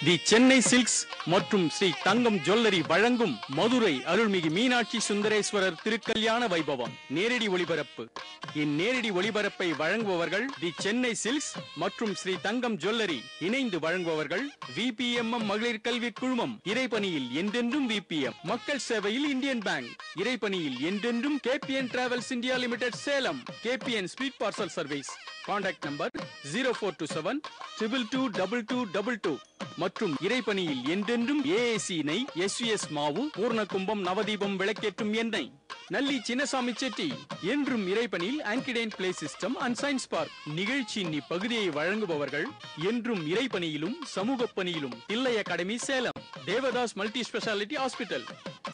தி Chennai silks மற்றும் Sri Thangam jewellery வழங்கும் மதுரை அருள்மிகு மீனாட்சி சுந்தரேஸ்வரர் திருக்கல்யாண வைபவம் நேரடி ஒளிபரப்பு. இந்நேரடி ஒளிபரப்பை வழங்குபவர்கள் தி சென்னை சில்க்ஸ் மற்றும் ஸ்ரீ தங்கம் ஜுவல்லரி. இணைந்து வழங்குபவர்கள் விபிஎம்எம் மகளிர் கல்வி குழுமம். இறைப்பணியில் என்றென்றும் விபிஎம். மக்கள் சேவையில் இந்தியன் பேங்க். இறைப்பணியில் என்றென்றும் KPN travels India limited Salem. KPN speed parcel service. Contact number 0427 222222 மற்றும் இறைப்பணியில் என்றென்றும் ஏஏசி நெய், எஸ்விஎஸ் மாவு, பூர்ணகும்பம் நவதீபம் விளக்கேற்றும் எண்ணெய். நல்லி சின்னசாமி செட்டி. என்றும் இறைப்பணியில் ஆன்கிடைன் play system and science park. நிகழ்ச்சியின் இப்பகுதியை வழங்குபவர்கள் என்றும் இறைப்பணியிலும் சமூக பணியிலும் Thillai academy Salem. Devadas multi speciality hospital.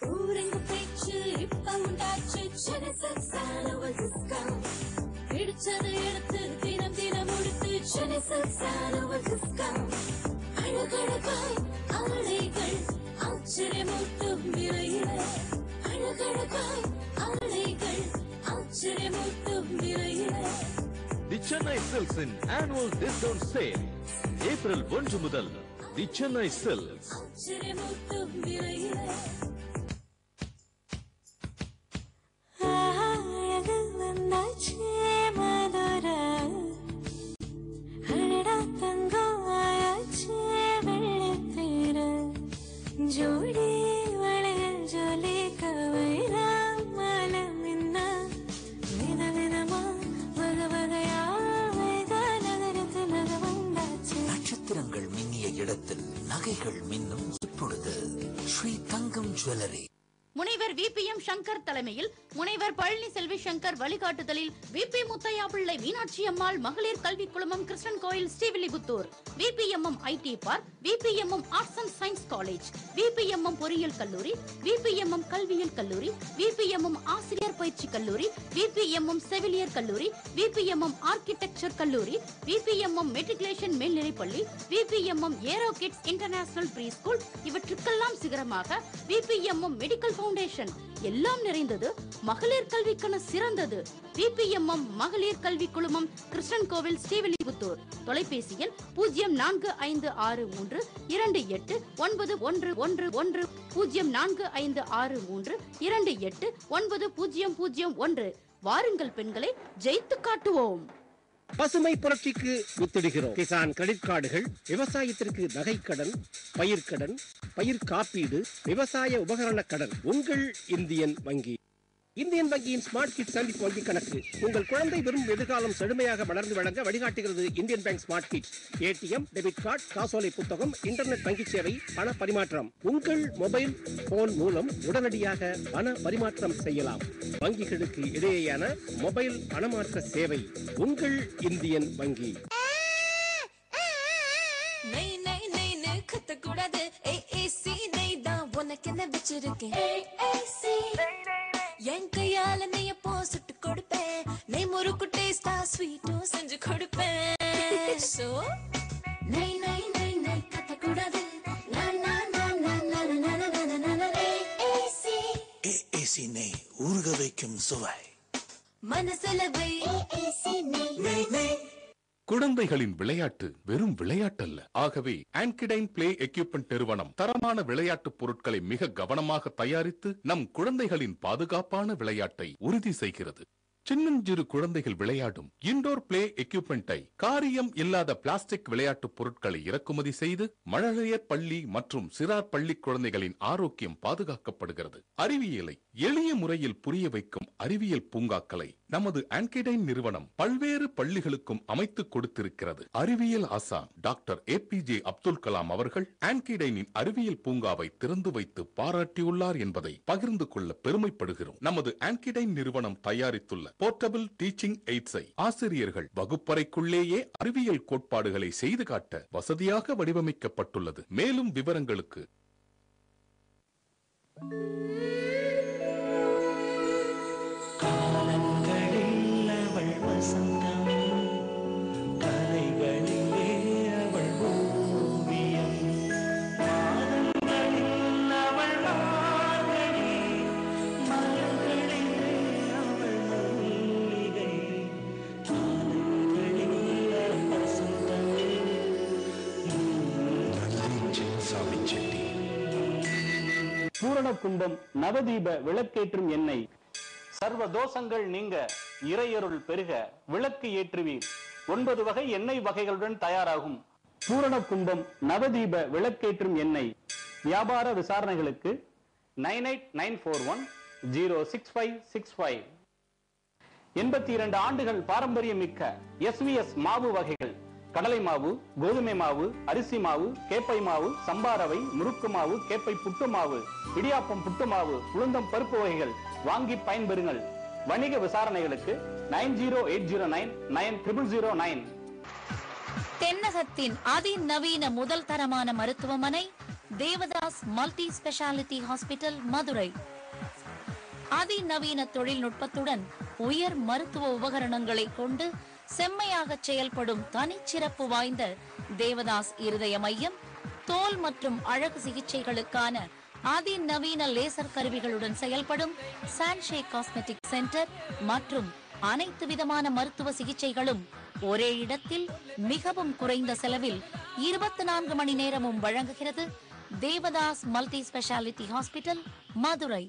The Chennai Silks in annual discount sale. April 1 முதல் The Chennai Silks. நட்சத்திரங்கள் மின்னிய இடத்தில் நகைகள் மின்னும் இப்பொழுது ஸ்ரீ தங்கம் ஜுவல்லரி. முனைவர் விபிஎம் சங்கர் தலைமையில் முனைவர் பழனி செல்வி சங்கர் வழிகாட்டுதலில் விபி முத்தையா பிள்ளை மீனாட்சி அம்மாள் மகளிர் கல்வி குழுமம், Krishnan Kovil, Srivilliputhur. VPMM IT park, VPMM arts and science college, VPMM பொறியியல் கல்லூரி, விபிஎம்எம் கல்வியியல் கல்லூரி, விபிஎம்எம் ஆசிரியர் பயிற்சி கல்லூரி, விபிஎம்எம் செவிலியர் கல்லூரி, விபிஎம்எம் ஆர்கிடெக்சர் கல்லூரி, விபிஎம்எம் மெட்ரிகுலேஷன் மேல்நிலைப்பள்ளி, VPMM aero kids international pre school, இவற்றுக்கெல்லாம் சிகரமாக விபிஎம்எம் மெடிக்கல் ஃபவுண்டேஷன். எல்லாம் நிறைந்தது, மகளிர் கல்விக்கான சிறந்தது. விபிஎம்எம் மகளிர் கல்வி குழுமம், கிருஷ்ணன் கோவில், ஸ்ரீவில்லிபுத்தூர். தொலைபேசியில் 0456328911 0456328901. வாருங்கள் பெண்களை, ஜெயித்து காட்டுவோம். பசுமை புரட்சிக்கு வித்திடுகிறோம். கிசான் கிரெடிட் கார்டுகள், விவசாயத்திற்கு நகைக்கடன், பயிர்க்கடன், பயிர் காப்பீடு, விவசாய உபகரண கடன். உங்கள் இந்தியன் வங்கி. இந்தியன் வங்கியின் ஸ்மார்ட் கிட் சந்திப்பு வங்கி கணக்கு உங்கள் குழந்தை விரும்பும் எதிர்காலம் செழுமையாக வளர்ந்து வழங்க வழிகாட்டுகிறது. Indian bank smart kit. ATM, debit card, காசோலை புத்தகம், இன்டர்நெட் வங்கி சேவை, பண பரிமாற்றம். உங்கள் மொபைல் போன் மூலம் உடனடியாக பண பரிமாற்றம் செய்யலாம். வங்கிகளுக்கு இடையேயான மொபைல் பணமாற்ற சேவை. உங்கள் இந்தியன் வங்கி. என் கையால நெய்ய போட்டு கொடுப்பேன், நெய் முறுக்கு டேஸ்டா ஸ்வீட்டும் செஞ்சு கொடுப்பேன். சோ நெய் நெய் நெய் நெய் கத்தக்கூடாது. ஏஏசி நெய், ஊறுக வைக்கும் சுவை. மனசுல வை ஏஏசி நெய் நெய். குழந்தைகளின் விளையாட்டு வெறும் விளையாட்டல்ல. ஆகவே ஆன்கிடைன் பிளே எக்யூப்மெண்ட் நிறுவனம் தரமான விளையாட்டு பொருட்களை மிக கவனமாக தயாரித்து நம் குழந்தைகளின் பாதுகாப்பான விளையாட்டை உறுதி செய்கிறது. சின்னஞ்சிறு குழந்தைகள் விளையாடும் இன்டோர் பிளே எக்யூப்மெண்டை, காரியம் இல்லாத பிளாஸ்டிக் விளையாட்டு பொருட்களை இறக்குமதி செய்து மழலையர் பள்ளி மற்றும் சிறார் பள்ளி குழந்தைகளின் ஆரோக்கியம் பாதுகாக்கப்படுகிறது. அறிவியலை எளிய முறையில் புரிய வைக்கும் அறிவியல் பூங்காக்களை நமது ஆன்கிடைன் நிறுவனம் பல்வேறு பள்ளிகளுக்கும் அமைத்து கொடுத்திருக்கிறது. அறிவியல் ஆசான் டாக்டர் APJ அப்துல் கலாம் அவர்கள் ஆன்கிடைனின் அறிவியல் பூங்காவை திறந்து வைத்து பாராட்டியுள்ளார் என்பதை பகிர்ந்து கொள்ள பெருமைப்படுகிறோம். நமது ஆன்கிடைன் நிறுவனம் தயாரித்துள்ள போர்ட்டபிள் டீச்சிங் எய்ட்ஸை ஆசிரியர்கள் வகுப்பறைக்குள்ளேயே அறிவியல் கோட்பாடுகளை செய்து காட்ட வசதியாக வடிவமைக்கப்பட்டுள்ளது. மேலும் விவரங்களுக்கு காலங்களில் அவள் வசந்தம், கலைகளிலே அவள் ஓவியம், பாதங்களில் அவள் மார்கழி, மலர்களிலே அவள் மல்லிகை. காலங்களில் அவள் வசந்தம். பூரண கும்பம் நவதீப விளக்கேற்றும் எண்ணெய். சர்வ தோஷங்கள் நீங்க இறையருள் பெருக விளக்கு ஏற்றுவீர். 9 வகை எண்ணெய் வகைகளுடன் தயாராகும் பூரண கும்பம் நவதீப விளக்கேற்றும் எண்ணெய். வியாபார விசாரணைகளுக்கு 9894106565. 82 ஆண்டுகள் பாரம்பரியம் மிக்க SVS மாவு வகைகள். கடலை மாவு, கோதுமை மாவு, அரிசி மாவு, கேப்பை மாவு, சம்பாரவை, முறுக்கு மாவு, கேப்பை புட்டு மாவு, இடியாப்பம் புட்டு மாவு, உளுந்தம் பருப்பு வகைகள் வாங்கி பயன்பெறுங்கள். வணிக விசாரணைகளுக்கு 9080990009. தென்னகத்தின் அதிநவீன முதல் தரமான மருத்துவமனை Devadas multi speciality hospital, Madurai. அதிநவீன தொழில்நுட்பத்துடன் உயர் மருத்துவ உபகரணங்களை கொண்டு செம்மையாக செயல்படும் தனிச்சிறப்பு வாய்ந்த தேவதாஸ் இருதய மையம், தோல் மற்றும் அழகு சிகிச்சைகளுக்கான அதிநவீன லேசர் கருவிகளுடன் செயல்படும் சான்ஷே காஸ்மெட்டிக் சென்டர் மற்றும் அனைத்து விதமான மருத்துவ சிகிச்சைகளும் ஒரே இடத்தில் மிகவும் குறைந்த செலவில் 24 மணி நேரமும் வழங்குகிறது Devadas multi speciality hospital, Madurai.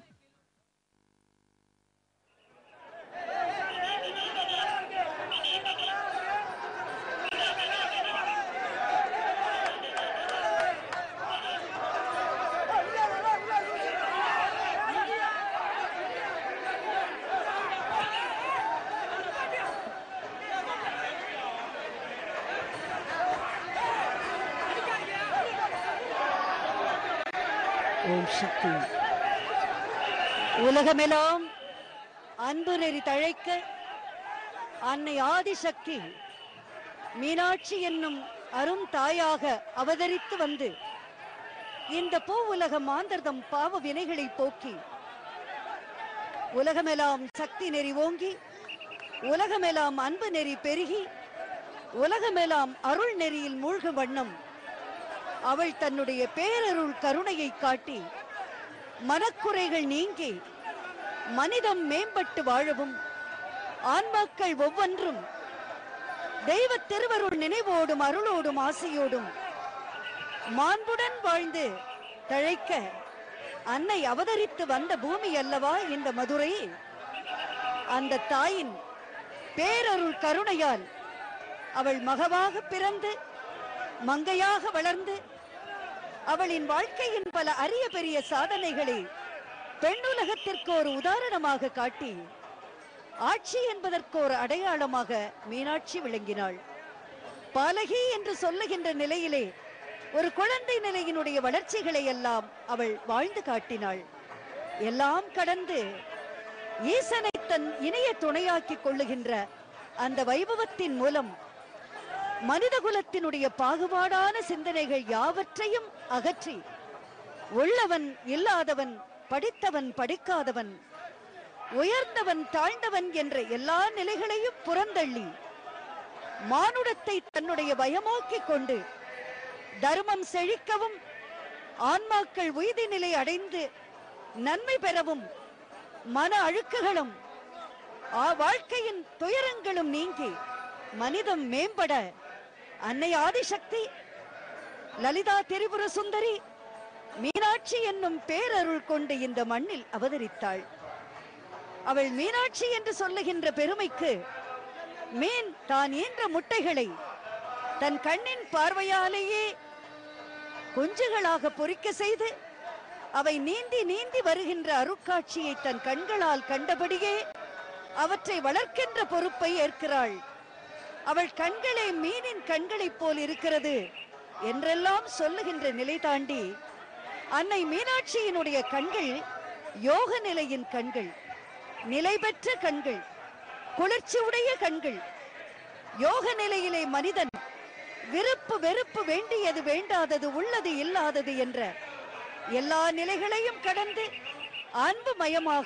Om Shakti. உலகமெல்லாம் அன்பு நெறி தழைக்க அன்னை ஆதிசக்தி மீனாட்சி என்னும் அரும் தாயாக அவதரித்து வந்து இந்த பூ உலக மாந்தர்தம் பாவ வினைகளை போக்கி உலகமெல்லாம் சக்தி நெறி ஓங்கி உலகமெல்லாம் அன்பு நெறி பெருகி உலகமெல்லாம் அருள் நெறியில் மூழ்கும் வண்ணம் அவள் தன்னுடைய பேரருள் கருணையை காட்டி மனக்குறைகள் நீங்கி மனிதம் மேம்பட்டு வாழவும் ஆன்மாக்கள் ஒவ்வொன்றும் தெய்வ திருவருள் நினைவோடும் அருளோடும் ஆசையோடும் மாண்புடன் வாழ்ந்து தழைக்க அன்னை அவதரித்து வந்த பூமி அல்லவா இந்த மதுரை. அந்த தாயின் பேரருள் கருணையால் அவள் மகவாக பிறந்து மங்கையாக வளர்ந்து அவளின் வாழ்க்கையின் பல அரிய பெரிய சாதனைகளை பெண்ணுலகத்திற்கு ஒரு உதாரணமாக காட்டி ஆட்சி என்பதற்கு ஒரு அடையாளமாக மீனாட்சி விளங்கினாள். பாலகி என்று சொல்லுகின்ற நிலையிலே ஒரு குழந்தை நிலையினுடைய வளர்ச்சிகளை எல்லாம் அவள் வாழ்ந்து காட்டினாள். எல்லாம் கடந்து ஈசனை தன் இணைய துணையாக்கி கொள்ளுகின்ற அந்த வைபவத்தின் மூலம் மனித குலத்தினுடைய பாகுபாடான சிந்தனைகள் யாவற்றையும் அகற்றி உள்ளவன் இல்லாதவன், படித்தவன் படிக்காதவன், உயர்ந்தவன் தாழ்ந்தவன் என்ற எல்லா நிலைகளையும் புறந்தள்ளி மானுடத்தை தன்னுடைய பயமோக்கிக் கொண்டு தர்மம் செழிக்கவும் ஆன்மாக்கள் உய்தி நிலை அடைந்து நன்மை பெறவும் மன அழுக்குகளும் வாழ்க்கையின் துயரங்களும் நீங்கி மனிதம் மேம்பட அன்னை ஆதிசக்தி லலிதா திரிபுர சுந்தரி மீனாட்சி என்னும் பேரருள் கொண்டு இந்த மண்ணில் அவதரித்தாள். அவள் மீனாட்சி என்று சொல்லுகின்ற பெருமைக்கு மீன் தான் ஈன்ற முட்டைகளை தன் கண்ணின் பார்வையாலேயே குஞ்சுகளாக பொறிக்க செய்து அவை நீந்தி நீந்தி வருகின்ற அருட்காட்சியை தன் கண்களால் கண்டபடியே அவற்றை வளர்க்கின்ற பொறுப்பை ஏற்கிறாள். அவள் கண்களே மீனின் கண்களைப் போல் இருக்கிறது என்றெல்லாம் சொல்லுகின்ற நிலை தாண்டி அன்னை மீனாட்சியினுடைய கண்கள் யோக நிலையின் கண்கள், நிலை பெற்ற கண்கள், குளிர்ச்சி உடைய கண்கள். யோக நிலையிலே மனிதன் விருப்பு வெறுப்பு, வேண்டியது வேண்டாதது, உள்ளது இல்லாதது என்ற எல்லா நிலைகளையும் கடந்து அன்பு மயமாக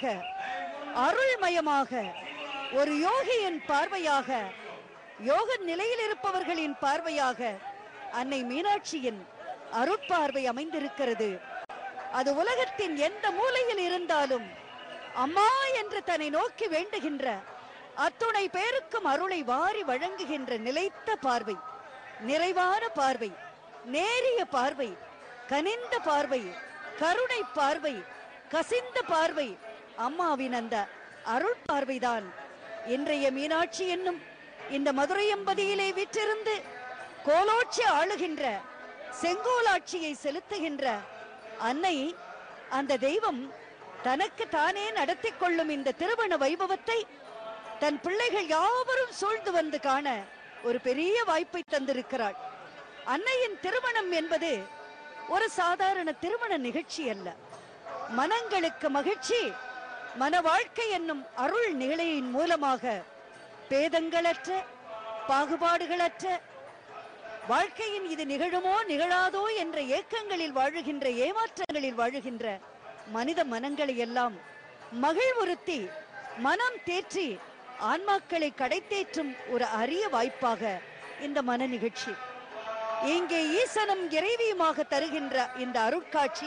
அருள்மயமாக ஒரு யோகியின் பார்வையாக, யோக நிலையில் இருப்பவர்களின் பார்வையாக அன்னை மீனாட்சியின் அருட்பார்வை அமைந்திருக்கிறது. அது உலகத்தின் எந்த மூலையில் இருந்தாலும் அம்மா என்று தன்னை நோக்கி வேண்டுகின்ற அத்துணை பேருக்கும் அருளை வாரி வழங்குகின்ற நிலைத்த பார்வை, நிறைவான பார்வை, நேரிய பார்வை, கனிந்த பார்வை, கருணை பார்வை, கசிந்த பார்வை, அம்மாவின் அந்த அருள் பார்வைதான் இன்றைய மீனாட்சி என்னும் இந்த மதுரை எம்பதியிலே விற்றிருந்து கோலோட்சி ஆளுகின்ற செங்கோலாட்சியை செலுத்துகின்ற அன்னை, அந்த தெய்வம் தனக்கு தானே நடத்தி கொள்ளும் இந்த திருமண வைபவத்தை தன் பிள்ளைகள் யாவரும் சூழ்ந்து வந்து காண ஒரு பெரிய வாய்ப்பை தந்திருக்கிறாள். அன்னையின் திருமணம் என்பது ஒரு சாதாரண திருமண நிகழ்ச்சி அல்ல. மனங்களுக்கு மகிழ்ச்சி, மன வாழ்க்கை என்னும் அருள் நிகழ்ச்சியின் மூலமாக பேதங்களற்ற, பாகுபாடுகளற்ற வாழ்க்கையின் இது நிகழுமோ நிகழாதோ என்ற ஏக்கங்களில் வாழுகின்ற, ஏமாற்றங்களில் வாழுகின்ற மனித மனங்களை எல்லாம் மகிழ்வுறுத்தி மனம் தேற்றி ஆன்மாக்களை கடைத்தேற்றும் ஒரு அரிய வாய்ப்பாக இந்த மன நிகழ்ச்சி. இங்கே ஈசனும் இறைவியுமாக தருகின்ற இந்த அருட்காட்சி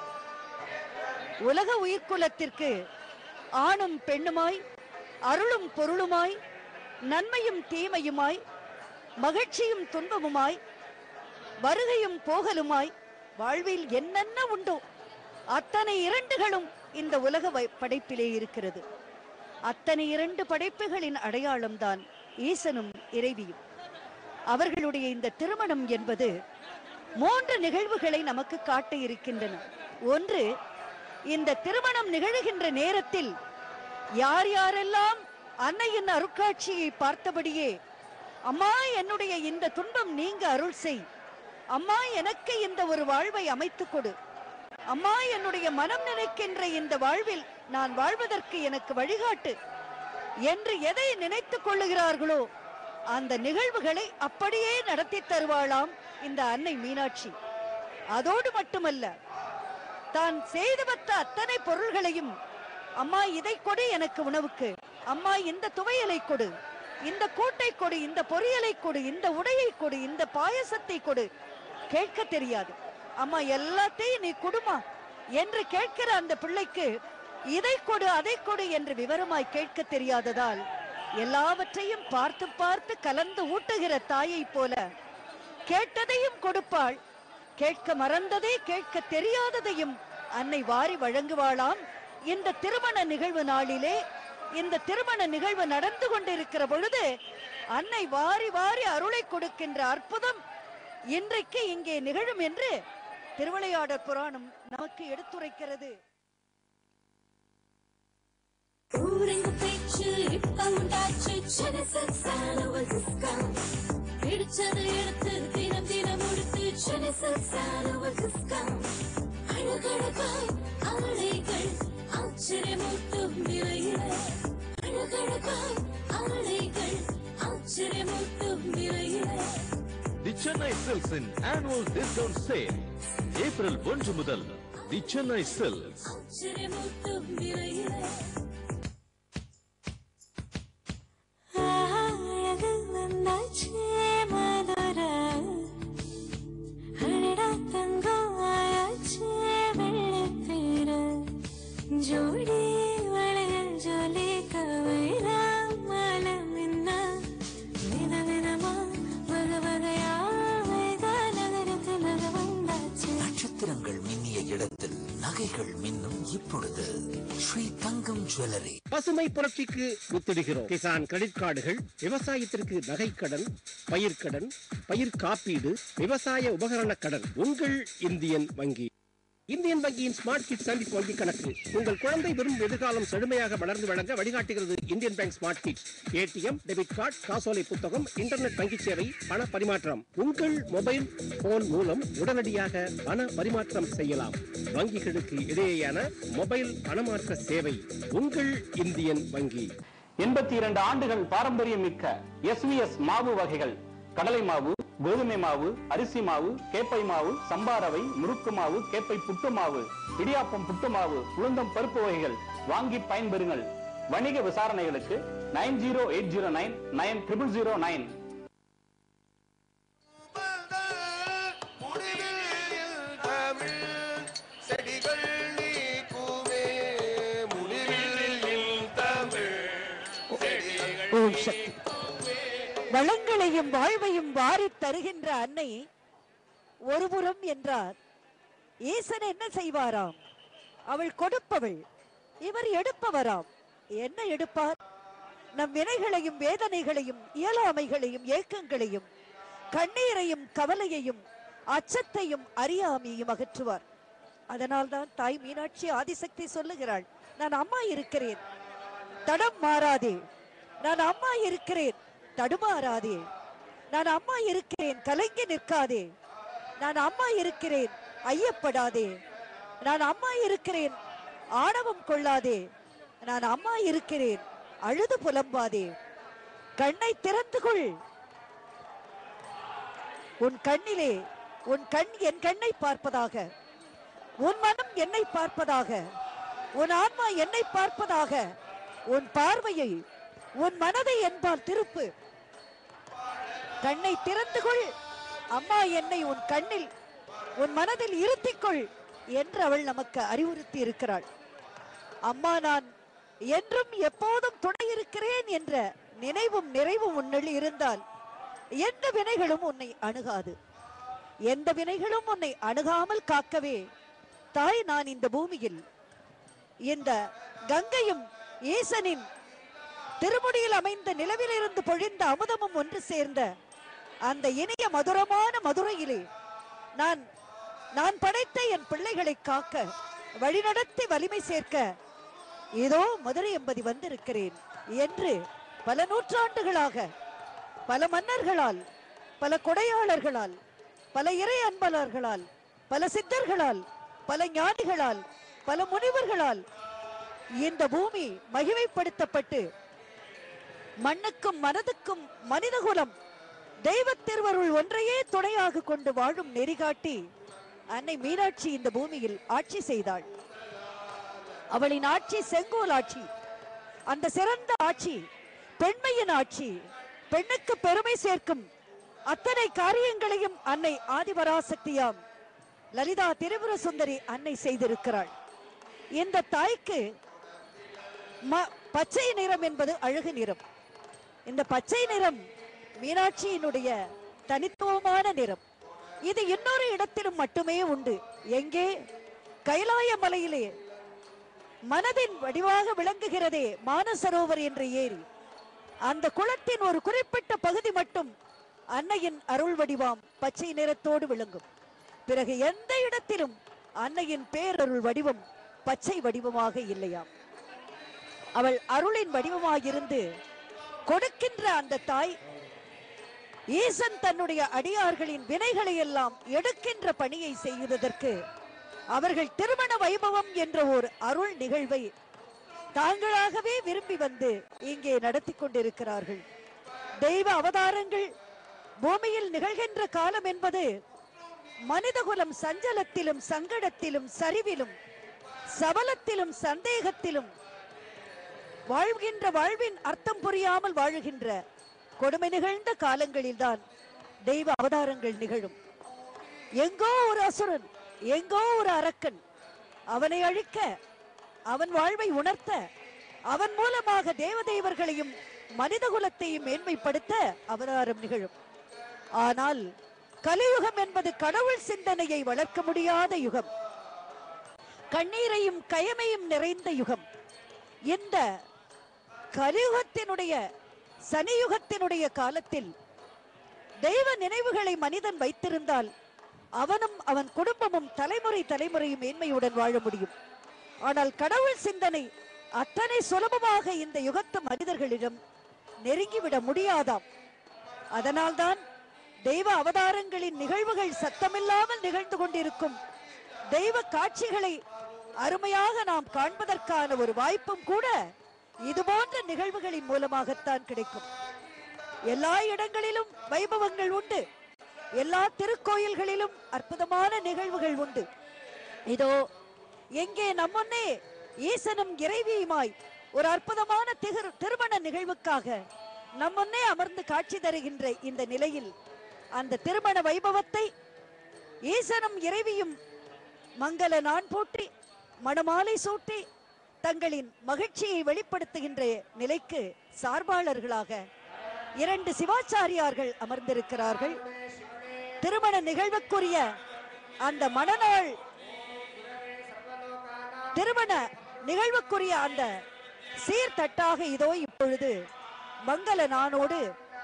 உலக உயிர்குலத்திற்கு ஆணும் பெண்ணுமாய், அருளும் பொருளுமாய், நன்மையும் தீமையுமாய், மகிழ்ச்சியும் துன்பமுமாய், வருகையும் போகலுமாய் வாழ்வில் என்னென்ன உண்டோ அத்தனை இரண்டுகளும் இந்த உலக படைப்பிலே இருக்கிறது. அத்தனை இரண்டு படைப்புகளின் அடையாளம்தான் ஈசனும் இறைவியும். அவர்களுடைய இந்த திருமணம் என்பது 3 நிகழ்வுகளை நமக்கு காட்ட இருக்கின்றன. ஒன்று, இந்த திருமணம் நிகழ்கின்ற நேரத்தில் யார் யாரெல்லாம் அன்னையின் அருட்காட்சியை பார்த்தபடியே, அம்மா என்னுடைய இந்த துன்பம் நீங்க அருள் செய், அம்மா எனக்கு இந்த ஒரு வாழ்வை அமைத்து கொடு, அம்மா என்னுடைய மனம் நினைக்கின்ற இந்த வாழ்வில் நான் வாழ்வதற்கு எனக்கு வழிகாட்டு என்று எதை நினைத்துக் கொள்ளுகிறார்களோ அந்த நிகழ்வுகளை அப்படியே நடத்தி தருவாளாம் இந்த அன்னை மீனாட்சி. அதோடு மட்டுமல்ல, தான் செய்து வந்த அத்தனை பொருள்களையும், அம்மா இதை கொடு எனக்கு உணவுக்கு, அம்மா இந்த துவையலை கொடு, இந்த கூட்டை கொடு, இந்த பொரியலை கொடு, இந்த உடையை கொடு, இந்த பாயசத்தை கொடு, கேட்க தெரியாது. அம்மா எல்லாத்தையும் நீ கொடுமா என்று கேட்கிற அந்த பிள்ளைக்கு இதை கொடு அதை கொடு என்று விவரமாய் கேட்க தெரியாததால் எல்லாவற்றையும் பார்த்து பார்த்து கலந்து ஊட்டுகிற தாயை போல கேட்டதையும் கொடுப்பாள், கேட்க மறந்ததே கேட்க தெரியாததையும் அன்னை வாரி வழங்குவாளாம். இந்த திருமண நிகழ்வு நாளிலே, இந்த திருமண நிகழ்வு நடந்து கொண்டிருக்கிற பொழுது அன்னை வாரி வாரி அருளை கொடுக்கின்ற அற்புதம் இன்றைக்கு இங்கே நிகழும் என்று திருவிளையாடற் புராணம் நமக்கு எடுத்துரைக்கிறது. ஊரெங்கு பேச்சு இப்ப உண்டாச்சு, பிடிச்சதை எடுத்து தினம் தினம் உடுத்து, அழகழகாய் ஆடைகள் ஆச்சரியமூட்டும் விலையில, அழகழகாய் ஆடைகள் ஆச்சரியமூட்டும் விலையில. The Chennai Silks in annual discount sale. April 1 முதல் The Chennai Silks. ஆச்சரியமூட்டும் விலையில. நட்சத்திரங்கள் மின்னிய இடத்தில் நகைகள் மின்னும் இப்பொழுது ஸ்ரீ தங்கம் ஜுவல்லரி. பசுமை புரட்சிக்கு வித்திடுகிறோம். கிசான் கிரெடிட் கார்டுகள், விவசாயத்திற்கு நகைக்கடன், பயிர்க்கடன், பயிர் காப்பீடு, விவசாய உபகரண கடன். உங்கள் இந்தியன் வங்கி. இந்தியன் வங்கியின் ஸ்மார்ட் கிட் சேமிப்பு வங்கி கணக்கு உங்கள் குழந்தை வெறும் எதிர்காலம் செழுமையாக வளர்ந்து வழங்க வழிகாட்டுகிறது. Indian bank smart kit. ATM, debit card, காசோலை புத்தகம், இன்டர்நெட் வங்கி சேவை, பண பரிமாற்றம். உங்கள் மொபைல் போன் மூலம் உடனடியாக பண பரிமாற்றம் செய்யலாம். வங்கிகளுக்கு இடையேயான மொபைல் பணமாற்ற சேவை. உங்கள் இந்தியன் வங்கி. 82 ஆண்டுகள் பாரம்பரியம் மிக்க SVS மாவு வகைகள். கடலை மாவு, கோதுமை மாவு, அரிசி மாவு, கேப்பை மாவு, சம்பா ரவை, முறுக்கு மாவு, கேப்பை புட்டு மாவு, இடியாப்பம் புட்டு மாவு, உளுந்தம் பருப்பு வகைகள் வாங்கி பயன்பெறுங்கள். வணிக விசாரணைகளுக்கு 9080999009. ஓம் சக்தி. வளங்களையும் வாழ்வையும் வாரி தருகின்ற அன்னை ஒருபுறம் என்றார், ஈசன் என்ன செய்வாராம்? அவள் கொடுப்பவள், இவர் எடுப்பவராம். என்ன எடுப்பார்? நம் வினைகளையும் வேதனைகளையும் இயலாமைகளையும் ஏக்கங்களையும் கண்ணீரையும் கவலையையும் அச்சத்தையும் அறியாமையும் அகற்றுவார். அதனால்தான் தாய் மீனாட்சி ஆதிசக்தி சொல்லுகிறாள், நான் அம்மா இருக்கிறேன், தடம் மாறாதே. நான் அம்மா இருக்கிறேன், தடுமாறாதே. நான் அம்மா இருக்கிறேன், கலங்கி நிற்காதே. நான் அம்மா இருக்கிறேன், ஐயப்படாதே. நான் அம்மா இருக்கிறேன், ஆணவம் கொள்ளாதே. நான் அம்மா இருக்கிறேன், அழுது புலம்பாதே. கண்ணை திறந்து கொள். உன் கண்ணிலே உன் கண் என் கண்ணை பார்ப்பதாக, உன் மனம் என்னை பார்ப்பதாக, உன் ஆன்மா என்னை பார்ப்பதாக. உன் பார்வையை உன் மனதை என்பால் திருப்பு. கண்ணை திறந்து கொள். அம்மா என்னை உன் கண்ணில் உன் மனதில் இருத்திக்கொள் என்று அவள் நமக்கு அறிவுறுத்தி இருக்கிறாள். அம்மா நான் என்றும் எப்போதும் துணை இருக்கிறேன் என்ற நினைவும் நிறைவும் உன்னில் இருந்தால் எந்த வினைகளும் உன்னை அணுகாது. எந்த வினைகளும் உன்னை அணுகாமல் காக்கவே தாய் நான் இந்த பூமியில் இந்த கங்கையும் ஈசனின் திருமுடியில் அமைந்த நிலவிலிருந்து பொழிந்த அமுதமும் ஒன்று சேர்ந்த அந்த இனிய மதுரமான மதுரையிலே நான் படைத்த என் பிள்ளைகளை காக்க வழிநடத்தி வலிமை சேர்க்க இதோ மதுரை என்பதி வந்திருக்கிறேன் என்று பல நூற்றாண்டுகளாக பல மன்னர்களால், பல கொடையாளர்களால், பல இறை அன்பலர்களால், பல சித்தர்களால், பல ஞானிகளால், பல முனிவர்களால் இந்த பூமி மகிமைப்படுத்தப்பட்டு மண்ணுக்கும் மனதுக்கும் மனிதகுலம் தெய்வ திருவருள் ஒன்றையே துணையாக கொண்டு வாழும் நெறிகாட்டி அன்னை மீனாட்சி இந்த பூமியில் ஆட்சி செய்தாள். அவளின் ஆட்சி செங்கோல் ஆட்சி. அந்த சிறந்த ஆட்சி பெண்மையின் ஆட்சி. பெண்ணுக்கு பெருமை சேர்க்கும் அத்தனை காரியங்களையும் அன்னை ஆதிபராசக்தியாம் லலிதா திரிபுர சுந்தரி அன்னை செய்திருக்கிறாள். இந்த தாய்க்கு பச்சை நிறம் என்பது அழகு நிறம். இந்த பச்சை நிறம் மீனாட்சியினுடைய தனித்துவமான நிறம். இது இன்னொரு இடத்திலும் மட்டுமே உண்டு. எங்கே? கைலாய மலையிலே மனதின் வடிவாக விளங்குகிறதே மானசரோவர் என்ற ஏரி. அந்த குளத்தின் ஒரு குறிப்பிட்ட பகுதி மட்டும் அன்னையின் அருள் வடிவாம் பச்சை நிறத்தோடு விளங்கும். பிறகு எந்த இடத்திலும் அன்னையின் பேரருள் வடிவம் பச்சை வடிவமாக இல்லையாம். அவள் அருளின் வடிவமாயிருந்து கொடுக்கின்ற அந்த தாய் ஈசன் தன்னுடைய அடியார்களின் வினைகளை எல்லாம் எடுக்கின்ற பணியை செய்வதற்கு அவர்கள் திருமண வைபவம் என்ற ஒரு அருள் நிகழ்வை தாங்களாகவே விரும்பி வந்து இங்கே நடத்தி கொண்டிருக்கிறார்கள். தெய்வ அவதாரங்கள் பூமியில் நிகழ்கின்ற காலம் என்பது மனிதகுலம் சஞ்சலத்திலும் சங்கடத்திலும் சரிவிலும் சபலத்திலும் சந்தேகத்திலும் வாழ்கின்ற வாழ்வின் அர்த்தம் புரியாமல் வாழுகின்ற கொடுமை நிகழ்ந்த காலங்களில்தான் தெய்வ அவதாரங்கள் நிகழும். எங்கோ ஒரு அசுரன், எங்கோ ஒரு அரக்கன், அவனை அழிக்க, அவன் வாழ்வை உணர்த்த, அவன் மூலமாக தேவதேவர்களையும் மனித குலத்தையும் மேன்மைப்படுத்த அவதாரம் நிகழும். ஆனால் கலியுகம் என்பது கடவுள் சிந்தனையை வளர்க்க முடியாத யுகம், கண்ணீரையும் கயமையும் நிறைந்த யுகம். இந்த கலியுகத்தினுடைய சனியுகத்தினுடைய காலத்தில் தெய்வ நினைவுகளை மனிதன் வைத்திருந்தால் அவனும் அவன் குடும்பமும் தலைமுறை தலைமுறையும் மேன்மையுடன் வாழ முடியும். ஆனால் கடவுள் சிந்தனை அத்தனை சுலபமாக இந்த யுகத்து மனிதர்களிடம் நெருங்கிவிட முடியாதாம். அதனால்தான் தெய்வ அவதாரங்களின் நிகழ்வுகள் சத்தமில்லாமல் நிகழ்ந்து கொண்டிருக்கும். தெய்வ காட்சிகளை அருமையாக நாம் காண்பதற்கான ஒரு வாய்ப்பும் கூட இது போன்ற நிகழ்வுகளின் மூலமாகத்தான் கிடைக்கும். எல்லா இடங்களிலும் வைபவங்கள் உண்டு, எல்லா திருக்கோயில்களிலும் அற்புதமான நிகழ்வுகள் உண்டு. இதோ எங்கே நம்மொன்னே ஈசனும் இறைவியுமாய் ஒரு அற்புதமான திருமண நிகழ்வுக்காக நம்மொன்னே அமர்ந்து காட்சி தருகின்ற இந்த நிலையில் அந்த திருமண வைபவத்தை ஈசனும் இறைவியும் மங்கள நான் போற்றி மணமாலை சூட்டி தங்களின் மகிழ்ச்சியை வெளிப்படுத்துகின்ற நிலைக்கு சார்பாளர்களாக 2 சிவாச்சாரியார்கள் அமர்ந்திருக்கிறார்கள். திருமண நிகழ்வுக்குரிய அந்த மணநாள் திருமண நிகழ்வுக்குரிய அந்த சீர்தட்டாக இதோ இப்பொழுது மங்கள நானோடு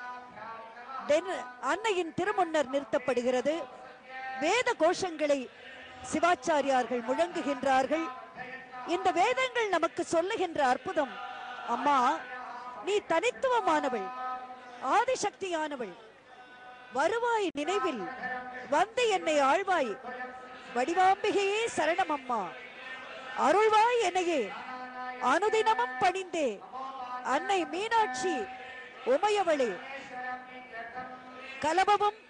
அன்னையின் திருமுன்னர் நிறுத்தப்படுகிறது. வேத கோஷங்களை சிவாச்சாரியார்கள் முழங்குகின்றார்கள். இந்த வேதங்கள் நமக்கு சொல்லுகின்ற அற்புதம், அம்மா நீ தனித்துவமானவள், ஆதிசக்தியானவள், வருவாய் நினைவில் வந்து என்னை ஆழ்வாய், வடிவாம்பிகையே சரணம் அம்மா, அருள்வாய் என்னையே அனுதினமும் பணிந்தே, அன்னை மீனாட்சி உமையவளே, கலபமும்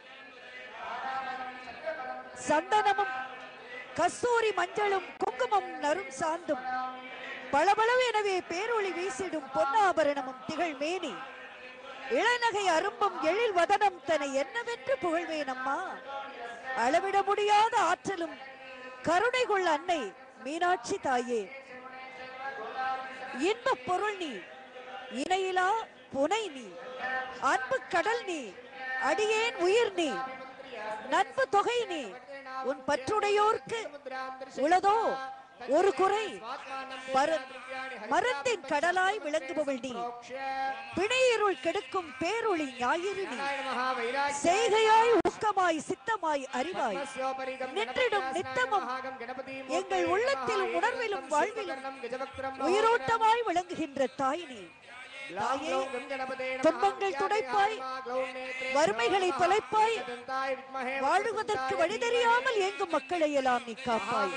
சந்தனமும் கஸ்தூரி மஞ்சளும் குங்குமம் நரும் சாந்தும் பளபளவு எனவே பேரொளி வீசிடும் பொன்னாபரணமும் திகழ் மேனி, இளநகை அரும்பும் எழில் வதனம் தன்னை என்னவென்று புகழ்வேன் அம்மா, அளவிட முடியாத ஆற்றலும் கருணை கொள்ள அன்னை மீனாட்சி தாயே, இன்ப பொருள் நீ, இணையிலா புனை நீ, அன்பு கடல் நீ, அடியேன் உயிர் நீ, நட்பு தொகை நீ, உன் பற்றுடையோர்க்கு உளதோ ஒரு குறை, மருந்தின் கடலாய் விளங்குபவள் நீ, பிணையிருள் கெடுக்கும் பேரொளி ஞாயிறு நீ, செய்கையாய் ஊக்கமாய் சித்தமாய் அறிவாய் நின்றிடும் நித்தமும் எங்கள் உள்ளத்திலும் உணர்விலும் வாழ்விலும் உயிரோட்டமாய் விளங்குகின்ற தாய் நீ. தாயே, துன்பங்கள் துடைப்பாய், வறுமைகளை தொலைப்பாய், வாழுவதற்கு வழி தெரியாமல் இயங்கும் மக்களை எல்லாம் நீ காப்பாய்.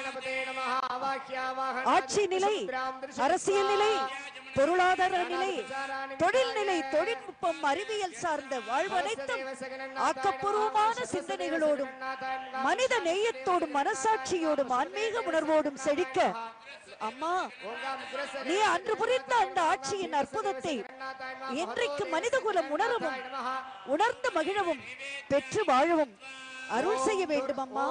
ஆட்சி நிலை, அரசியல் நிலை, பொருளாதார நிலை, தொழில் நிலை, தொழில்நுட்பம், அறிவியல் சார்ந்த வாழ்வனைத்தும் ஆக்கப்பூர்வமான சிந்தனைகளோடும் மனித நேயத்தோடும் மனசாட்சியோடும் ஆன்மீக உணர்வோடும் செழிக்க அம்மா நீ அன்று புரிந்த அந்த ஆட்சியின் அற்புதத்தை இன்றைக்கு மனிதகுலம் உணரவும் உணர்ந்து மகிழவும் பெற்று வாழவும் அருள் செய்ய வேண்டும் அம்மா.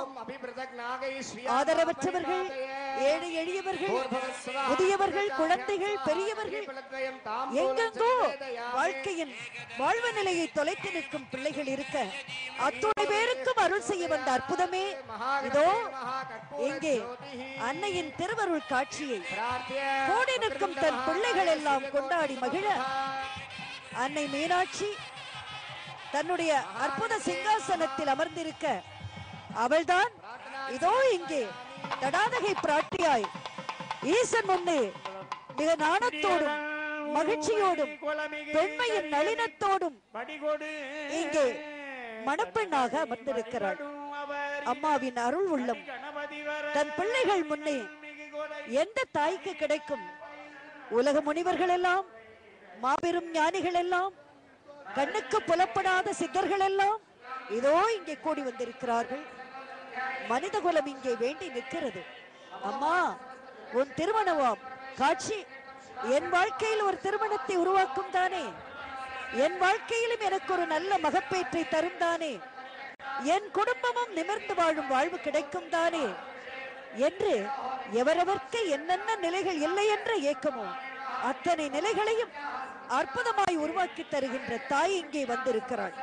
ஆதரவற்றவர்கள், ஏழை எளியவர்கள், முதியவர்கள், குழந்தைகள், பெரியவர்கள், எங்கெங்கோ வாழ்க்கையின் வாழ்வு நிலையை தொலைத்து நிற்கும் பிள்ளைகள் இருக்க அத்துணை பேருக்கும் அருள் செய்ய வந்த அற்புதமே இதோ இங்கே அன்னையின் திருவருள் காட்சியை கூடி நிற்கும் தன் பிள்ளைகள் எல்லாம் கொண்டாடி மகிழ அன்னை மீனாட்சி தன்னுடைய அற்புத சிங்காசனத்தில் அமர்ந்திருக்க அவள்தான் இதோ இங்கே தடாதகை பிராட்டியாய் ஈசன் முன்னே மிக நாணத்தோடும் மகிழ்ச்சியோடும் பெண்மையின் நளினத்தோடும் இங்கே மணப்பெண்ணாக அமர்ந்திருக்கிறாள். அம்மாவின் அருள் உள்ளம் தன் பிள்ளைகள் முன்னே எந்த தாய்க்கு கிடைக்கும்? உலக முனிவர்கள் எல்லாம், மாபெரும் ஞானிகள் எல்லாம், கண்ணுக்கு புலப்படாத சித்தர்கள் எல்லாம் இதோ இங்கே கூடி வந்திருக்கிறார்கள். மனித குலம் இங்கே வேண்டி நிற்கிறது. அம்மா, உன் திருமணம் காட்சி என் வாழ்க்கையில் ஒரு திருமணத்தை உருவாக்கும் தானே, என் வாழ்க்கையிலும் எனக்கு ஒரு நல்ல மகப்பேற்றை தரும் தானே, என் குடும்பமும் நிமிர்ந்து வாழும் வாழ்வு கிடைக்கும் தானே என்று எவரவர்க்கு என்னென்ன நிலைகள் இல்லை என்ற ஏக்கமோ அத்தனை நிலைகளையும் அற்புதமாய் உருவாக்கி தருகின்ற தாய் இங்கே வந்திருக்கிறாள்.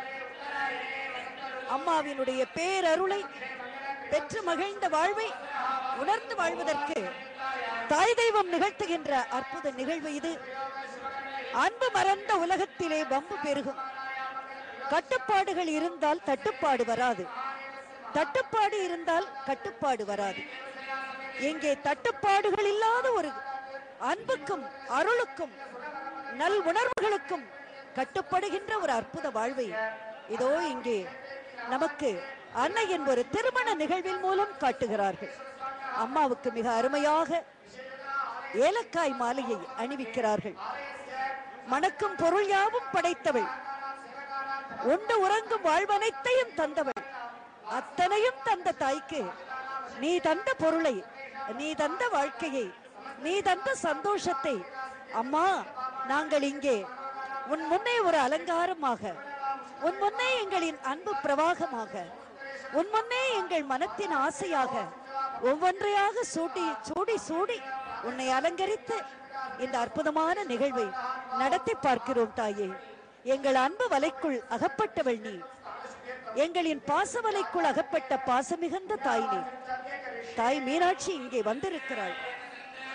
அம்மாவினுடைய பேரருளை பெற்று மகிழ்ந்த வாழ்வை உணர்ந்து வாழ்வதற்கு தாய் தெய்வம் நிகழ்த்துகின்ற அற்புத நிகழ்வு இது. அன்பு மறந்த உலகத்திலே வம்பு பெருகும். கட்டுப்பாடுகள் இருந்தால் தட்டுப்பாடு வராது, தட்டுப்பாடு இருந்தால் கட்டுப்பாடு வராது. இங்கே தட்டுப்பாடுகள் இல்லாத ஒரு அன்புக்கும் அருளுக்கும் நல் உணர்வுகளுக்கும் கட்டுப்படுகின்ற ஒரு அற்புத வாழ்வை இதோ இங்கே நமக்கு அன்னையின் ஒரு திருமண நிகழ்வின் மூலம் காட்டுகிறார்கள். அம்மாவுக்கு மிக அருமையாக ஏலக்காய் மாலையை அணிவிக்கிறார்கள். மணக்கும் பொருள் யாவும் படைத்தவள், உண்டு உறங்கும் வாழ்வனைத்தையும் தந்தவள், அத்தனையும் தந்த தாய்க்கு நீ தந்த பொருளை, நீ தந்த வாழ்க்கையை, நீ தந்த சந்தோஷத்தை அம்மா நாங்கள் இங்கே உன் முன்னே ஒரு அலங்காரமாக, உன் முன்னே எங்களின் அன்பு பிரவாகமாக, உன் முன்னே எங்கள் மனத்தின் ஆசையாக ஒவ்வொன்றையாக சூடி சூடி சூடி உன்னை அலங்கரித்து இந்த அற்புதமான நிகழ்வை நடத்தி பார்க்கிறோம் தாயே. எங்கள் அன்பு வலைக்குள் அகப்பட்டவள் நீ, எங்களின் பாச வலைக்குள் அகப்பட்ட பாசமிகுந்த தாய் நீ. தாய் மீனாட்சி இங்கே வந்திருக்கிறாள்.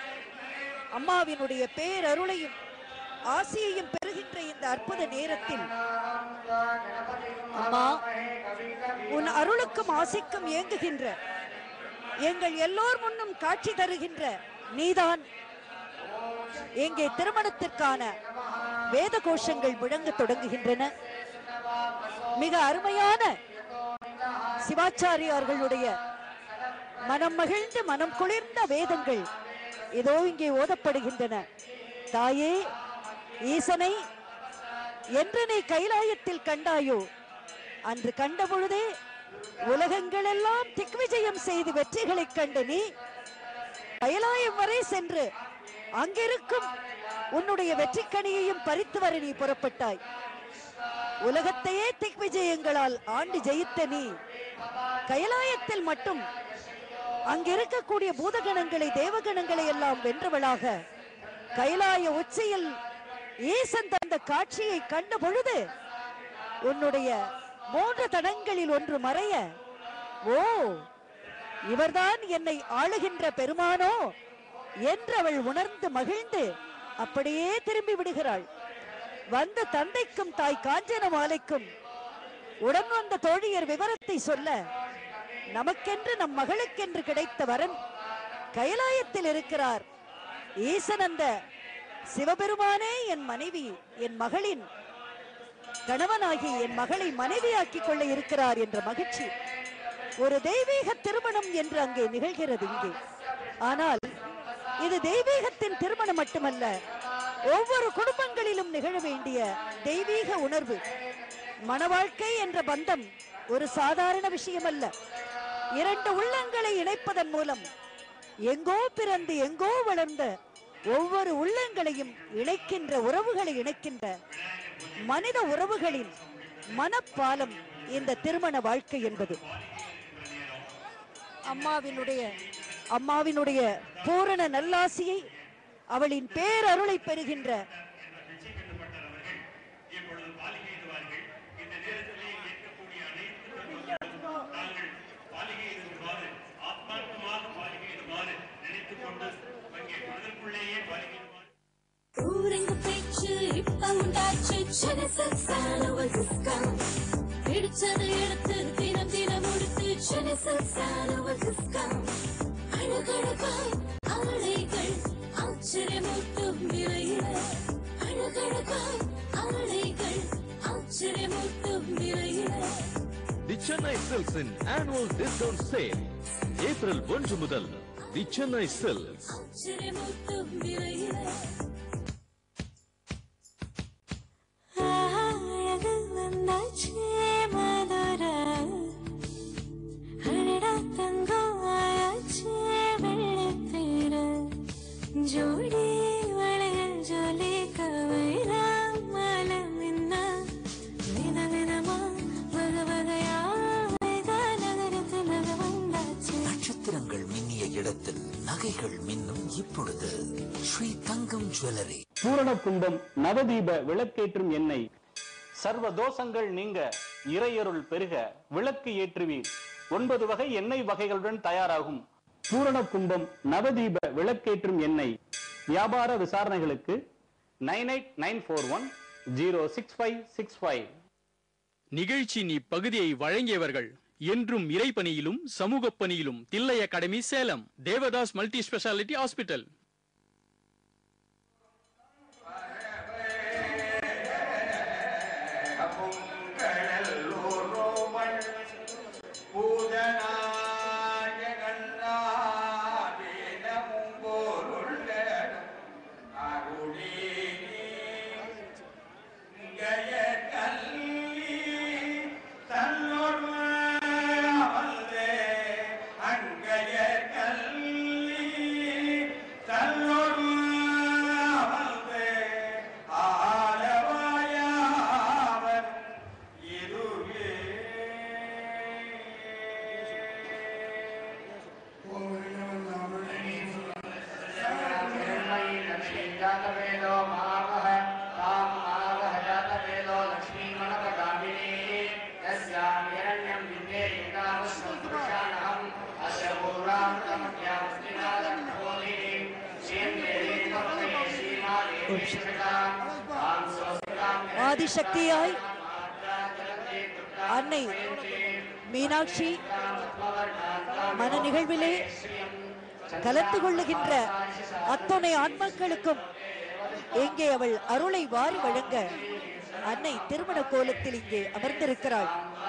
அம்மாவினுடைய பேரருளையும் ஆசியையும் பெறுகின்ற இந்த அற்புத நேரத்தில் அம்மா, உன் அருளுக்கும் ஆசைக்கும் ஏங்குகின்ற எங்கள் எல்லோர் முன்னும் காட்சி தருகின்ற நீதான் எங்கே திருமணத்திற்கான வேத கோஷங்கள் முழங்க தொடங்குகின்றன. மிக அருமையான சிவாச்சாரியார்களுடைய மனம் மகிழ்ந்த மனம் குளிர்ந்த வேதங்கள் இதோ இங்கே ஓதப்படுகின்றன. தாயே, ஈசனை என்று நீ கைலாயத்தில் கண்டாயோ, அன்று கண்ட பொழுதே உலகங்கள் எல்லாம் திக்விஜயம் செய்து வெற்றிகளை கண்டு நீ கைலாயம் வரை சென்று அங்கிருக்கும் உன்னுடைய வெற்றிக்கனியையும் பறித்து வர நீ புறப்பட்டாய். உலகத்தையே திக்விஜயங்களால் ஆண்டு ஜெயித்த நீ கைலாயத்தில் மட்டும் அங்கிருக்கக்கூடிய பூதகணங்களை தேவகணங்களை எல்லாம் வென்றவளாக கைலாய உச்சியில் ஈசன் தந்த காட்சியை கண்ட பொழுது உன்னுடைய 3 தடங்களில் ஒன்று மறைய, ஓ, இவர்தான் என்னை ஆளுகின்ற பெருமானோ என்று அவள் உணர்ந்து மகிழ்ந்து அப்படியே திரும்பி விடுகிறாள். வந்த தந்தைக்கும் தாய் காஞ்சன மாலைக்கும் உடன் வந்த தோழியர் விவரத்தை சொல்ல, நமக்கென்று நம் மகளுக்கென்று கிடைத்த வரன் கைலாயத்தில் இருக்கிறார். ஈசன் அந்த சிவபெருமானே என் மனைவி, என் மகளின் கணவனாகி என் மகளை மனைவியாக்கிக் கொள்ள இருக்கிறார் என்ற மகிழ்ச்சி. ஒரு தெய்வீக திருமணம் என்று அங்கே நிகழ்கிறது இங்கே. ஆனால் இது தெய்வீகத்தின் திருமணம் மட்டுமல்ல, ஒவ்வொரு குடும்பங்களிலும் நிகழ வேண்டிய தெய்வீக உணர்வு. மணவாழ்க்கை என்ற பந்தம் ஒரு சாதாரண விஷயம் அல்ல. 2 உள்ளங்களை இணைப்பதன் மூலம் எங்கோ பிறந்து எங்கோ வளர்ந்த ஒவ்வொரு உள்ளங்களையும் இணைக்கின்ற உறவுகளை இணைக்கின்ற மனித உறவுகளின் மனப்பாலம் இந்த திருமண வாழ்க்கை என்பது. அம்மாவினுடைய பூரண நல்லாசியை, அவளின் பேரருளை பெறுகின்ற ஊரங்கு பேச்சு இப்ப உண்டாச்சு. Genesis annual discount. பிடிச்சதை எடுத்து தினம் தினம் உடுத்து. Genesis annual discount. அழகழகாய் ஆடைகள் ஆச்சரியமூட்டும் விலையில. அழகழகாய் ஆடைகள் ஆச்சரியமூட்டும் விலையில. The Chennai Silks in annual discount sale. April 1 முதல் The Chennai Silks. ஆச்சரியமூட்டும் விலையில. நட்சத்திரங்கள் மின்னிய இடத்தில் நகைகள் மின்னும் இப்பொழுது ஸ்ரீ தங்கம் ஜுவல்லரி. பூரண கும்பம் நவதீப விளக்கேற்றும் எண்ணெய். சர்வ தோஷங்கள் நீங்க இறையருள் பெருக விளக்கு ஏற்றுவீர். 9 வகை எண்ணெய் வகைகளுடன் தயாராகும் பூரண கும்பம் நவதீப விளக்கேற்றும் எண்ணெய். வியாபார விசாரணைகளுக்கு 9894106565. நிகழ்ச்சியின் இப்பகுதியை வழங்கியவர்கள் என்றும் இறைப்பணியிலும் சமூக பணியிலும் Thillai academy Salem, Devadas multi speciality hospital. Shri ஆதிசக்தியாய் அன்னை மீனாட்சி மன நிகழ்விலே கலந்து கொள்ளுகின்ற அத்துணை ஆன்மாக்களுக்கும் எங்கே அவள் அருளை வாரி வழங்க அன்னை திருமண கோலத்தில் இங்கே அமர்ந்திருக்கிறாள்.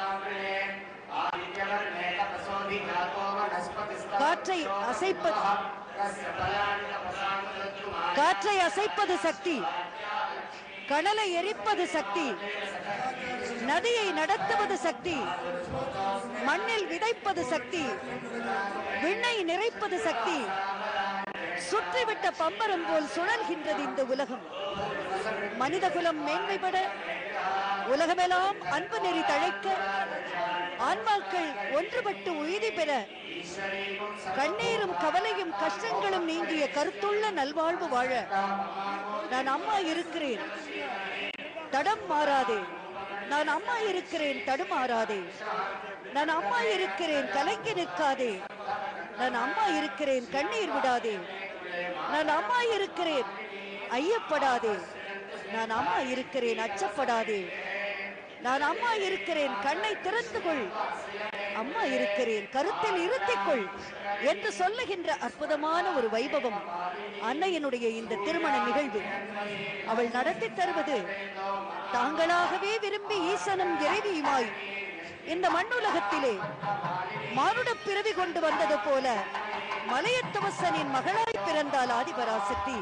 காற்றை அசைப்பது சக்தி, கனலை எரிப்பது சக்தி, நதியை நடத்துவது சக்தி, மண்ணில் விதைப்பது சக்தி, விண்ணை நிறைப்பது சக்தி. சுற்றிவிட்ட பம்பரம் போல் சுழல்கின்றது இந்த உலகம். மனிதகுலம் மேன்மைப்பட, உலகமெல்லாம் அன்பு நெறி தழைக்க, ஆன்மாக்கள் ஒன்றுபட்டு உய்தி பெற, கண்ணீரும் கவலையும் கஷ்டங்களும் நீங்கிய கருத்துள்ள நல்வாழ்வு வாழ நான் அம்மா இருக்கிறேன், தடம் மாறாதே. நான் அம்மா இருக்கிறேன், தடுமாறாதே. நான் அம்மா இருக்கிறேன், கலங்கி நிற்காதே. நான் அம்மா இருக்கிறேன், கண்ணீர் விடாதே. நான் அம்மா இருக்கிறேன், ஐயப்படாதே. நான் அம்மா இருக்கிறேன், அச்சப்படாதே. நான் அம்மா இருக்கிறேன், கண்ணை திறந்துகொள். அம்மா இருக்கிறேன், கருத்தில் இருத்திக்கொள் என்று சொல்லுகின்ற அற்புதமான ஒரு வைபவம் அன்னையினுடைய இந்த திருமண நிகழ்வு. அவள் நடத்தி தருவது தாங்களாகவே விரும்பி ஈசனும் இறைவியுமாய் இந்த மண்ணுலகத்திலே மானுட பிறவி கொண்டு வந்தது போல மலையத்துவசனின் மகளாய் பிறந்தாள் ஆதிபராசக்தி.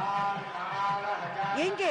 எங்கே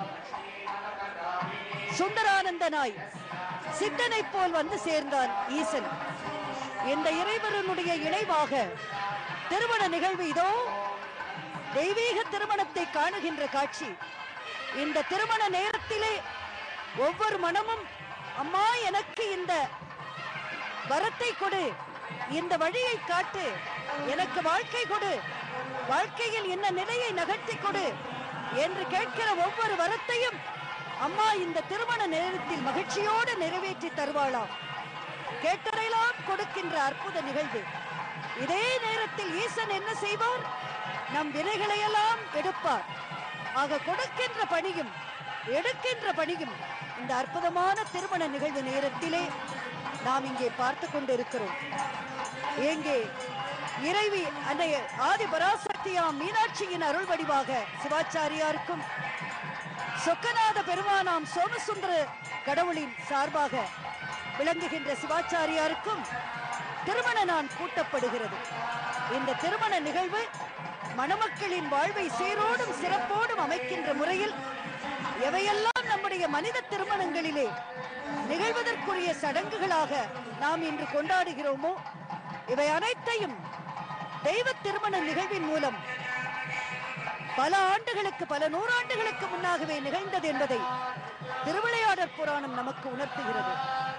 சுந்தரானந்தனாய் சித்தனை போல் வந்து சேர்ந்தான் ஈசன். இந்த இறைவனுடைய இணைவாக திருமண நிகழ்வு இதோ தெய்வீக திருமணத்தை காணுகின்ற காட்சி. இந்த திருமண நேரத்திலே ஒவ்வொரு மனமும் அம்மா எனக்கு இந்த வரத்தை கொடு, இந்த வழியை காட்டு, எனக்கு வாழ்க்கை கொடு, வாழ்க்கையில் என்ன நிலையை நகர்த்தி கொடு என்று கேட்கிற ஒவ்வொரு வரத்தையும் அம்மா இந்த திருமண நேரத்தில் மகிழ்ச்சியோடு நிறைவேற்றி தருவாளாம். கேட்டறையெல்லாம் கொடுக்கின்ற அற்புத நிகழ்வு. இதே நேரத்தில் ஈசன் என்ன செய்வார்? நம் வினைகளை எல்லாம் எடுப்பார். ஆக கொடுக்கின்ற பணியும் எடுக்கின்ற பணியும் இந்த அற்புதமான திருமண நிகழ்வு நேரத்திலே நாம் இங்கே பார்த்து கொண்டிருக்கிறோம். எங்கே இறைவி அன்னை ஆதி பராசக்தியாம் மீனாட்சியின் அருள் வடிவாக சிவாச்சாரியாருக்கும் சொக்கநாத பெருமானாம் சோமசுந்தர கடவுளின் சார்பாக விளங்குகின்ற சிவாச்சாரியாருக்கும் திருமண நாள் கூட்டப்படுகிறது. இந்த திருமண நிகழ்வு மணமக்களின் வாழ்வை சீரோடும் சிறப்போடும் அமைக்கின்ற முறையில் எவையெல்லாம் நம்முடைய மனித திருமணங்களிலே நிகழ்வதற்குரிய சடங்குகளாக நாம் இன்று கொண்டாடுகிறோமோ இவை அனைத்தையும் தெய்வ திருமண நிகழ்வின் மூலம் பல ஆண்டுகளுக்கு, பல நூறாண்டுகளுக்கு முன்னாகவே நிகழ்ந்தது என்பதை திருவிளையாடற் புராணம் நமக்கு உணர்த்துகிறது.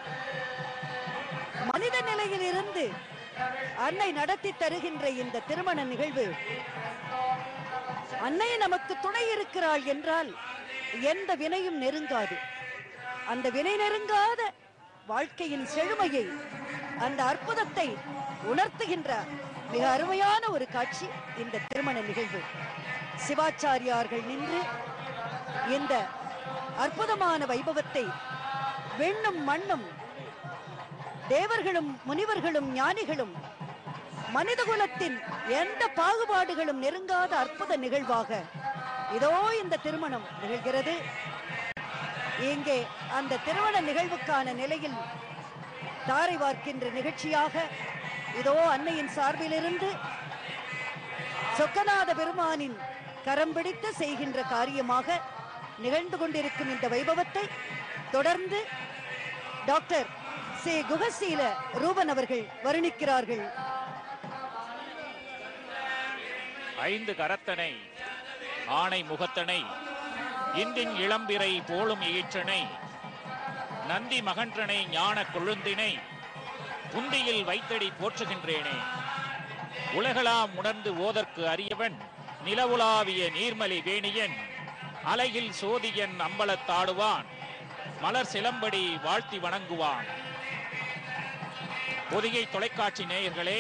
மனித நிலையில் இருந்து அன்னை நடத்தி தருகின்ற இந்த திருமண நிகழ்வு, அன்னை நமக்கு துணை இருக்கிறாள் என்றால் எந்த வினையும் நெருங்காது. அந்த வினை நெருங்காத வாழ்க்கையின் செழுமையை, அந்த அற்புதத்தை உணர்த்துகின்ற மிக அருமையான ஒரு காட்சி இந்த திருமண நிகழ்வு. சிவாச்சாரியார்கள் நின்று இந்த அற்புதமான வைபவத்தை வெண்ணும் மண்ணும் தேவர்களும் முனிவர்களும் ஞானிகளும் மனிதகுலத்தின் எந்த பாகுபாடுகளும் நெருங்காத அற்புத நிகழ்வாக இதோ இந்த திருமணம் நிகழ்கிறது. இங்கே அந்த திருமண நிகழ்வுக்கான நிலையில் தாரை வார்க்கின்ற நிகழ்ச்சியாக இதோ அன்னையின் சார்பிலிருந்து சொக்கநாத பெருமானின் கரம் பிடித்து செய்கின்ற காரியமாக நிகழ்ந்து கொண்டிருக்கும் இந்த வைபவத்தை தொடர்ந்து டாக்டர் சி குகசீல ரூபன் அவர்கள் வர்ணிக்கிறார்கள். 5 கரத்தனை ஆணை முகத்தனை இந்தின் இளம்பிறை போலும் ஈற்றனை நந்தி மகன்றனை ஞான கொழுந்தினை புந்தியில் வைத்தடி போற்றுகின்றேனே. உலகளாம் உணர்ந்து ஓதற்கு அறியவன் நிலவுலாவிய நீர்மலி வேணியன் அலையில் சோதியன் அம்பலத்தாடுவான் மலர் சிலம்படி வாழ்த்தி வணங்குவான். பொதிகை தொலைக்காட்சி நேயர்களே,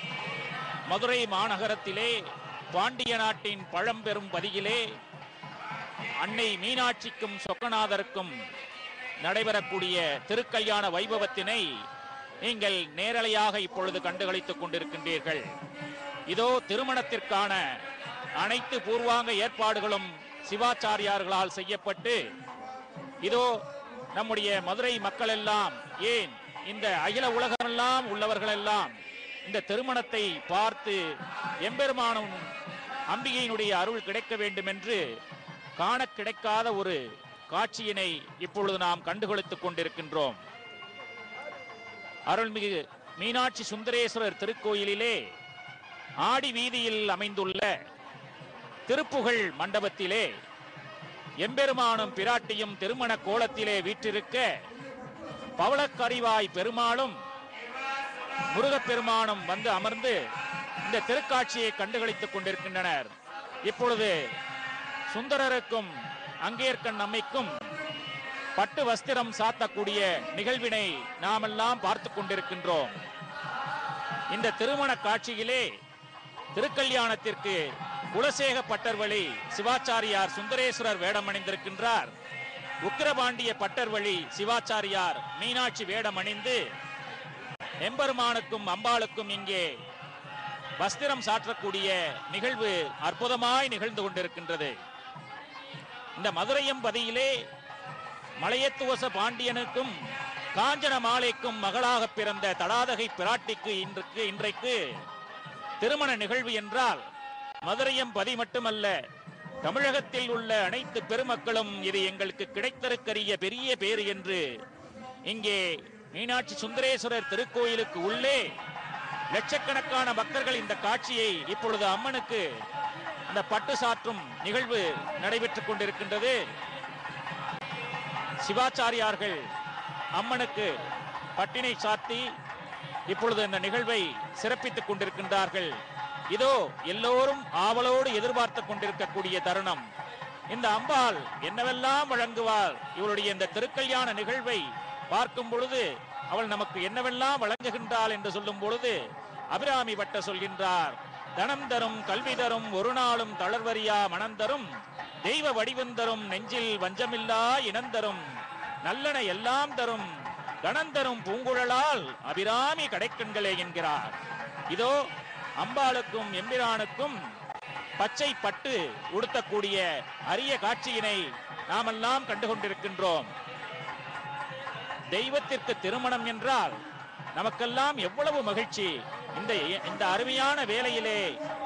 மதுரை மாநகரத்திலே பாண்டிய நாட்டின் பழம்பெரும் பதியிலே அன்னை மீனாட்சிக்கும் சொக்கநாதருக்கும் நடைபெறக்கூடிய திருக்கல்யாண வைபவத்தினை நீங்கள் நேரலையாக இப்பொழுது கண்டுகளித்துக் கொண்டிருக்கின்றீர்கள். இதோ திருமணத்திற்கான அனைத்து பூர்வாங்க ஏற்பாடுகளும் சிவாச்சாரியார்களால் செய்யப்பட்டு இதோ நம்முடைய மதுரை மக்கள் எல்லாம், ஏன் இந்த அகில உலகமெல்லாம் உள்ளவர்கள் எல்லாம் இந்த திருமணத்தை பார்த்து எம்பெருமானும் அம்பிகையினுடைய அருள் கிடைக்க வேண்டும் என்று காண கிடைக்காத ஒரு காட்சியினை இப்பொழுது நாம் கண்டுகளித்துக் கொண்டிருக்கின்றோம். அருள்மிகு மீனாட்சி சுந்தரேஸ்வரர் திருக்கோயிலிலே ஆடி வீதியில் அமைந்துள்ள திருப்புகழ் மண்டபத்திலே எம்பெருமானும் பிராட்டியும் திருமண கோலத்திலே வீற்றிருக்க பவளக்கரிவாய் பெருமாளும் முருகப்பெருமானும் வந்து அமர்ந்து இந்த திருக்காட்சியை கண்டுகளித்துக் கொண்டிருக்கின்றனர். இப்பொழுது சுந்தரருக்கும் அங்கேற்கண் அம்மைக்கும் பட்டு வஸ்திரம் சாத்தக்கூடிய நிகழ்வினை நாமெல்லாம் பார்த்து கொண்டிருக்கின்றோம். இந்த திருமண காட்சியிலே திருக்கல்யாணத்திற்கு குலசேக பட்டர்வழி சிவாச்சாரியார் சுந்தரேஸ்வரர் வேடம் அணிந்திருக்கின்றார். உக்கிரபாண்டிய பட்டர்வழி சிவாச்சாரியார் மீனாட்சி வேடம் அணிந்து எம்பெருமானுக்கும் அம்பாளுக்கும் இங்கே வஸ்திரம் சாற்றக்கூடிய நிகழ்வு அற்புதமாய் நிகழ்ந்து கொண்டிருக்கின்றது. இந்த மதுரையம்பதியிலே மலையத்துவச பாண்டியனுக்கும் காஞ்சன மாலைக்கும் மகளாக பிறந்த தடாதகை பிராட்டிக்கு இன்றைக்கு திருமண நிகழ்வு என்றால் மதுரையம்பதி மட்டுமல்ல, தமிழகத்தில் உள்ள அனைத்து பெருமக்களும் இது எங்களுக்கு கிடைத்திருக்கிற பெரிய பேறு என்று இங்கே மீனாட்சி சுந்தரேஸ்வரர் திருக்கோயிலுக்கு உள்ளே லட்சக்கணக்கான பக்தர்கள் இந்த காட்சியை இப்பொழுது அம்மனுக்கு அந்த பட்டு சாற்றும் நிகழ்வு நடைபெற்றுக் கொண்டிருக்கின்றது. சிவாச்சாரியார்கள் அம்மனுக்கு பட்டினை சாத்தி இப்பொழுது இந்த நிகழ்வை சிறப்பித்துக் கொண்டிருக்கின்றார்கள். இதோ எல்லோரும் ஆவலோடு எதிர்பார்த்து கொண்டிருக்கக்கூடிய தருணம். இந்த அம்பாள் என்னவெல்லாம் வழங்குவார், இவருடைய இந்த திருக்கல்யாண நிகழ்வை பார்க்கும் பொழுது அவள் நமக்கு என்னவெல்லாம் வழங்குகின்றாள் என்று சொல்லும் பொழுது அபிராமி பட்ட சொல்கின்றார், தனம் தரும் கல்வி தரும் ஒரு நாளும் தளர்வரியா மனந்தரும் தெய்வ வடிவந்தரும் நெஞ்சில் வஞ்சமில்லா இனந்தரும் நல்லன எல்லாம் தரும் கணந்தரும் பூங்குழலால் அபிராமி கடைக்கண்களே என்கிறார். இதோ அம்பாளுக்கும் எம்பிரானுக்கும் பச்சை பட்டு உடுத்தக்கூடிய அரிய காட்சியினை நாமெல்லாம் கண்டுகொண்டிருக்கின்றோம். தெய்வத்திற்கு திருமணம் என்றால் நமக்கெல்லாம் எவ்வளவு மகிழ்ச்சி. இந்த அருமையான வேளையிலே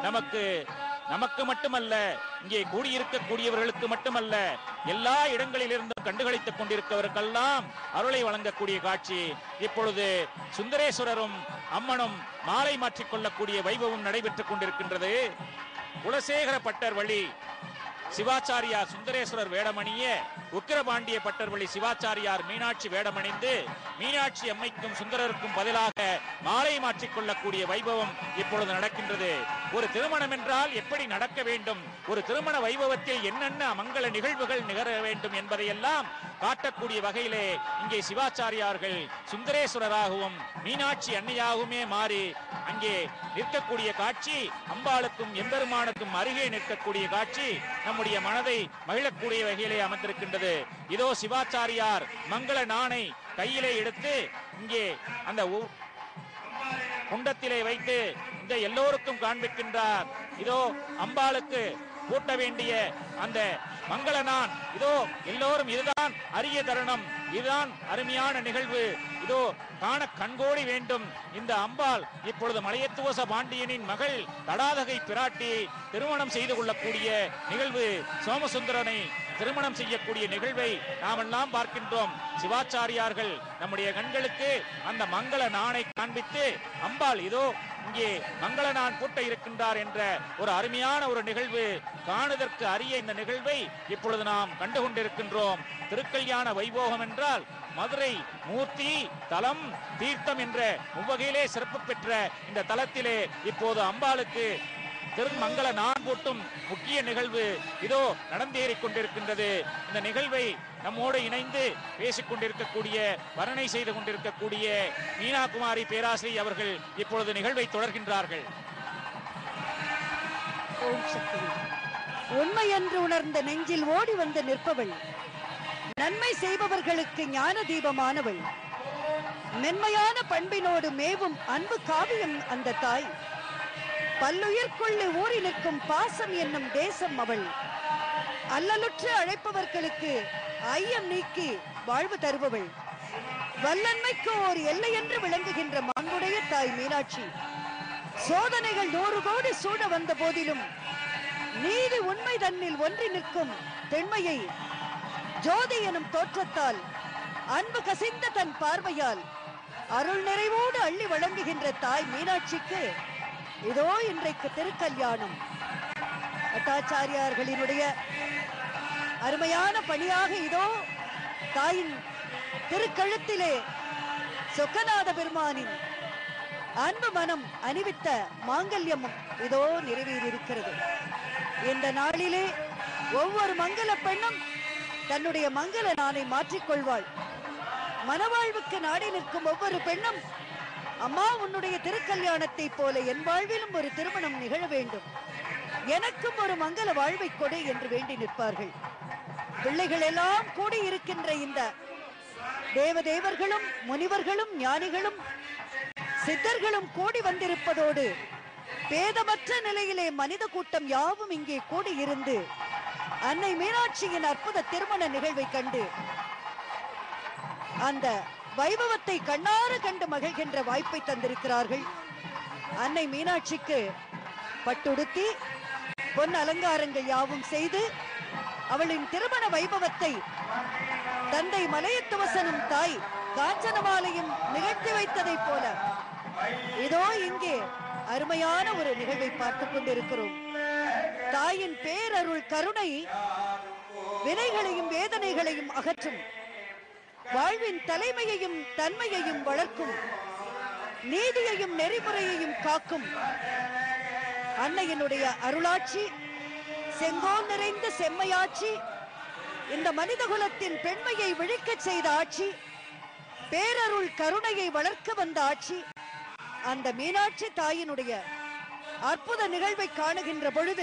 நமக்கு மட்டுமல்ல, இங்கே கூடியிருக்கக்கூடியவர்களுக்கு மட்டுமல்ல, எல்லா இடங்களிலிருந்தும் கண்டுகளித்துக் கொண்டிருப்பவருக்கெல்லாம் அருளை வழங்கக்கூடிய காட்சி. இப்பொழுது சுந்தரேஸ்வரரும் அம்மனும் மாலை மாற்றிக்கொள்ளக்கூடிய வைபவம் நடைபெற்றுக் கொண்டிருக்கின்றது. குலசேகர பட்டர் வழி சிவாச்சாரியார் சுந்தரேஸ்வரர் வேடமணிய உக்கிரபாண்டிய பட்டர் வழி சிவாச்சாரியார் மீனாட்சி வேடமணிந்து மீனாட்சி அம்மைக்கும் சுந்தரருக்கும் பதிலாக மாலை மாற்றிக்கொள்ளக்கூடிய வைபவம் இப்பொழுது நடக்கின்றது. ஒரு திருமணம் என்றால் எப்படி நடக்க வேண்டும், ஒரு திருமண வைபவத்தில் என்னென்ன மங்கள நிகழ்வுகள் நிகழ வேண்டும் என்பதையெல்லாம் காட்டக்கூடிய வகையிலே இங்கே சிவாச்சாரியார்கள் சுந்தரேஸ்வரராகவும் மீனாட்சி அன்னையாகவுமே மாறி அங்கே நிற்கக்கூடிய காட்சி, அம்பாளுக்கும் எம்பெருமானுக்கும் அருகே நிற்கக்கூடிய காட்சி நம்முடைய மனதை மகிழக்கூடிய வகையிலே அமர்ந்திருக்கின்றது. இதோ சிவாச்சாரியார் மங்கள நாணை கையிலே எடுத்து இங்கே அந்த குண்டத்திலே வைத்து இந்த எல்லோருக்கும் காண்பிக்கின்றார். இதோ அம்பாளுக்கு கூட்ட வேண்டிய அந்த மங்கள நான், இதோ எல்லோரும் இதுதான் அரிய தருணம், இதுதான் அருமையான நிகழ்வு, இதோ காண கண்கோடி வேண்டும். இந்த அம்பாள் இப்பொழுது மலையத்துவச பாண்டியனின் மகள் தடாதகை பிராட்டி திருமணம் செய்து கொள்ளக்கூடிய நிகழ்வு, சோமசுந்தரனை திருமணம் செய்யக்கூடிய நிகழ்வை நாமெல்லாம் பார்க்கின்றோம். சிவாச்சாரியார்கள் நம்முடைய கண்களுக்கு அந்த மங்கள நாணை காண்பித்து அம்பாள் இதோ இங்கே மங்கள நான் கூட்ட இருக்கின்றார் என்ற ஒரு அருமையான ஒரு நிகழ்வு, காணுதற்கு அரிய இந்த நிகழ்வை இப்பொழுது நாம் கண்டுகொண்டிருக்கின்றோம். திருக்கல்யாண வைபோகம் என்றால் மதுரை மூர்த்தி தலம் தீர்த்தம் என்ற உவகையிலே சிறப்பு பெற்ற இந்த தலத்திலே இப்போது அம்பாளுக்கு திருமங்கள நான் கூட்டும் முக்கிய நிகழ்வு இதோ நடந்தேறிக் கொண்டிருக்கின்றது. இந்த நிகழ்வை நம்மோடு இணைந்து பேசிக் கொண்டிருக்கக்கூடிய, வர்ணனை செய்து கொண்டிருக்கக்கூடிய மீனாகுமாரி பேராசிரியர் அவர்கள் இப்பொழுது நிகழ்வை தொடர்கின்றார்கள். உண்மை என்று உணர்ந்த நெஞ்சில் ஓடி வந்து நிற்பவள், நன்மை செய்பவர்களுக்கு ஞான தீபமானவள், மென்மையான பண்பினோடு மேவும் அன்பு காவியம் அந்த தாய், பல்லுயிர்க்குள்ளே ஊறி நிற்கும் பாசம் என்னும் தேசம் அவள், அல்லலுற்று அழைப்பவர்களுக்கு ஐயம் நீக்கி வாழ்வு தருபவள், வல்லன்மைக்கு ஓர் எல்லை என்று விளங்குகின்ற மாண்புடைய தாய் மீனாட்சி. சோதனைகள் 100 கோடி சூழ வந்த போதிலும் நீதி உண்மை தன்னில் ஒன்றி நிற்கும் பெண்மையை ஜோதி எனும் தோற்றத்தால், அன்பு கசிந்த தன் பார்வையால் அருள் நிறைவோடு அள்ளி வழங்குகின்ற தாய் மீனாட்சிக்கு இதோ இன்றைக்கு திருக்கல்யாணம். பட்டாச்சாரியார்களினுடைய அருமையான பணியாக இதோ தாயின் திருக்கழுத்திலே சொக்கநாத பெருமானின் அன்பு மனம் அணிவித்த மாங்கல்யமும் இதோ நிறைவேறியிருக்கிறது. இந்த நாளிலே ஒவ்வொரு மங்கள பெண்ணும் தன்னுடைய மங்கள நாளை மாற்றிக்கொள்வாள். மனவாழ்வுக்கு நாடி நிற்கும் ஒவ்வொரு பெண்ணும், அம்மா உன்னுடைய திருக்கல்யாணத்தை போல என் வாழ்விலும் ஒரு திருமணம் நிகழ வேண்டும், எனக்கும் ஒரு மங்கள வாழ்வை கொடு என்று வேண்டி நிற்பார்கள். பிள்ளைகள் எல்லாம் கூடி இருக்கின்ற இந்த தேவதேவர்களும் முனிவர்களும் ஞானிகளும் சித்தர்களும் கூடி வந்திருப்பதோடு பேதமற்ற நிலையிலே மனித கூட்டம் யாவும் இங்கே கூடி இருந்து அன்னை மீனாட்சியின் அற்புத திருமண நிகழ்வை கண்டு அந்த வைபவத்தை கண்ணார கண்டு மகிழ்கின்ற வாய்ப்பை தந்திருக்கிறார்கள். அன்னை மீனாட்சிக்கு பட்டுடுத்தி பொன் அலங்காரங்கள் யாவும் செய்து அவளின் திருமண வைபவத்தை தந்தை மலையத்துவசனும் தாய் காஞ்சனமாலையும் நிகழ்த்தி வைத்ததைப் போல இதோ இங்கே அருமையான ஒரு நிகழ்வை பார்த்துக் கொண்டிருக்கிறோம். தாயின் பேரருள் கருணை வினைகளையும் வேதனைகளையும் அகற்றும், வாழ்வின் தலைமையையும் தன்மையையும் வளர்க்கும், நீதியையும் நெறிமுறையையும் காக்கும் அன்னையினுடைய அருளாட்சி, செங்கோல் நிறைந்த செம்மையாட்சி, இந்த மனித குலத்தின் பெண்மையை விழிக்கச் செய்த ஆட்சி, பேரருள் கருணையை வளர்க்க வந்த ஆட்சி, அந்த மீனாட்சி தாயினுடைய அற்புத நிகழ்வை காணுகின்ற பொழுது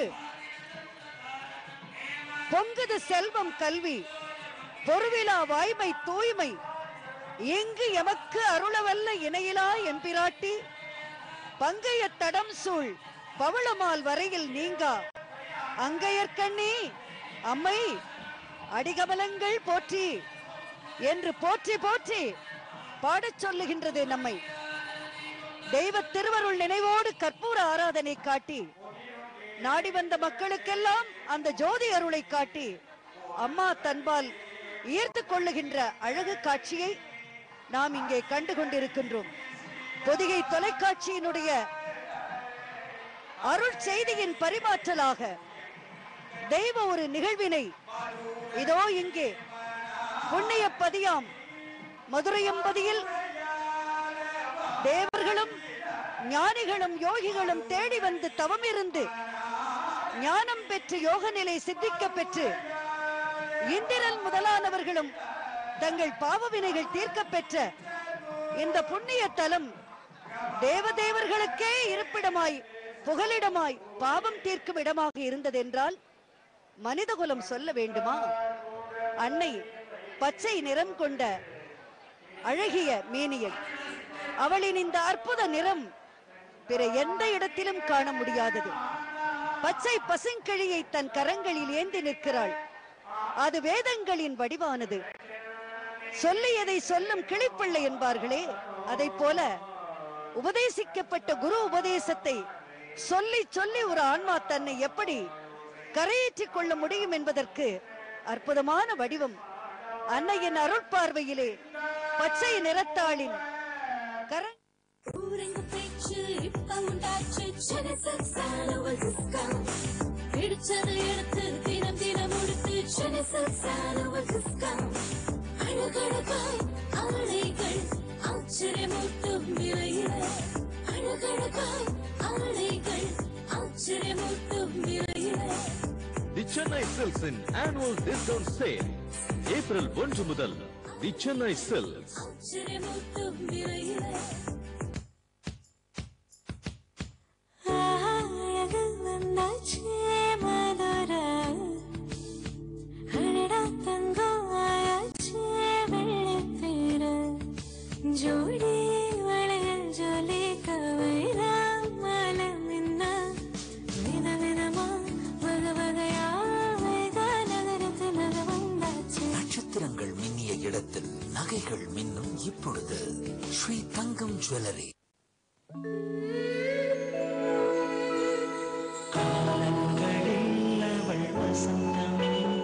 பொங்குது செல்வம் கல்வி, பொருவிலா வாய்மை தூய்மை, இங்கு எமக்கு அருளவல்ல இணையிலா எம்பிராட்டி, பங்கைய தடம் சூழ் பவளமால் வரையில் நீங்கா அங்கையற்கண்ணி அம்மை அடிகமலங்கள் போற்றி என்று போற்றி போற்றி பாடச் சொல்லுகின்றது நம்மை. தெய்வ திருவருள் நினைவோடு கற்பூர ஆராதனை காட்டி நாடி வந்த மக்களுக்கெல்லாம் அந்த ஜோதி அருளை காட்டி அம்மா தன்பால் ஈர்த்து கொள்ளுகின்ற அழகு காட்சியை நாம் இங்கே கண்டு கொண்டிருக்கின்றோம். பொதிகை தொலைக்காட்சியினுடைய அருள் செய்தியின் பரிமாற்றலாக தெய்வ ஒரு நிகழ்வினை இதோ இங்கே புண்ணிய பதியாம் மதுரையம்பதியில் தேவர்களும் ஞானிகளும் யோகிகளும் தேடி வந்து தவம் இருந்து ஞானம் பெற்று யோக நிலை சித்திக்க பெற்று இந்திரன் முதலானவர்களும் தங்கள் பாவ வினைகள் தீர்க்க பெற்ற இந்த புண்ணிய தலம் தேவதேவர்களுக்கே இருப்பிடமாய் புகலிடமாய் பாவம் தீர்க்கும் இடமாக இருந்ததென்றால் மனிதகுலம் சொல்ல வேண்டுமா? அன்னை பச்சை நிறம் கொண்ட அழகிய மேனியை, அவளின் இந்த அற்புத நிறம் பிற எந்த இடத்திலும் காண முடியாதது. பச்சை பசுங்கிழியை தன் கரங்களில் ஏந்தி நிற்கிறாள். அது வேதங்களின் வடிவானது. சொல்லியதை சொல்லும் கிளிப்பிள்ளை என்பார்களே, அதை போல உபதேசிக்கப்பட்ட குரு உபதேசத்தை சொல்லி சொல்லி ஒரு ஆன்மா தன்னை எப்படி கரையேற்றிக் கொள்ள முடியும் என்பதற்கு அற்புதமான வடிவம் அன்னையின் அருட்பார்வையிலே பச்சை நிறத்தாளின் ஆச்சரியமூட்டும் விலையில அழகழகாய் ஆடைகள் ஆச்சரியமூட்டும் விலையில The Chennai Silks in annual discount sale. April 1 முதல் The Chennai Silks. ஆச்சரியமூட்டும் விலையில அழகு வந்தாச்சே மதுரை இப்பொழுது ஸ்ரீ தங்கம் ஜுவல்லரி. காலங்களில் அவள் வசந்தம்,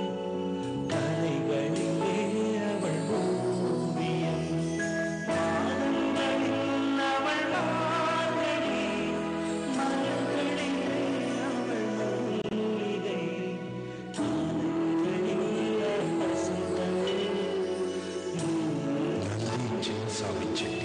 கலைகளிலே அவள் ஓவியம், பாதங்களில் அவள் மார்கழி, மலர்களிலே அவள் மல்லிகை, காலங்களில் அவள் வசந்தம். சின்னசாமி செட்டி.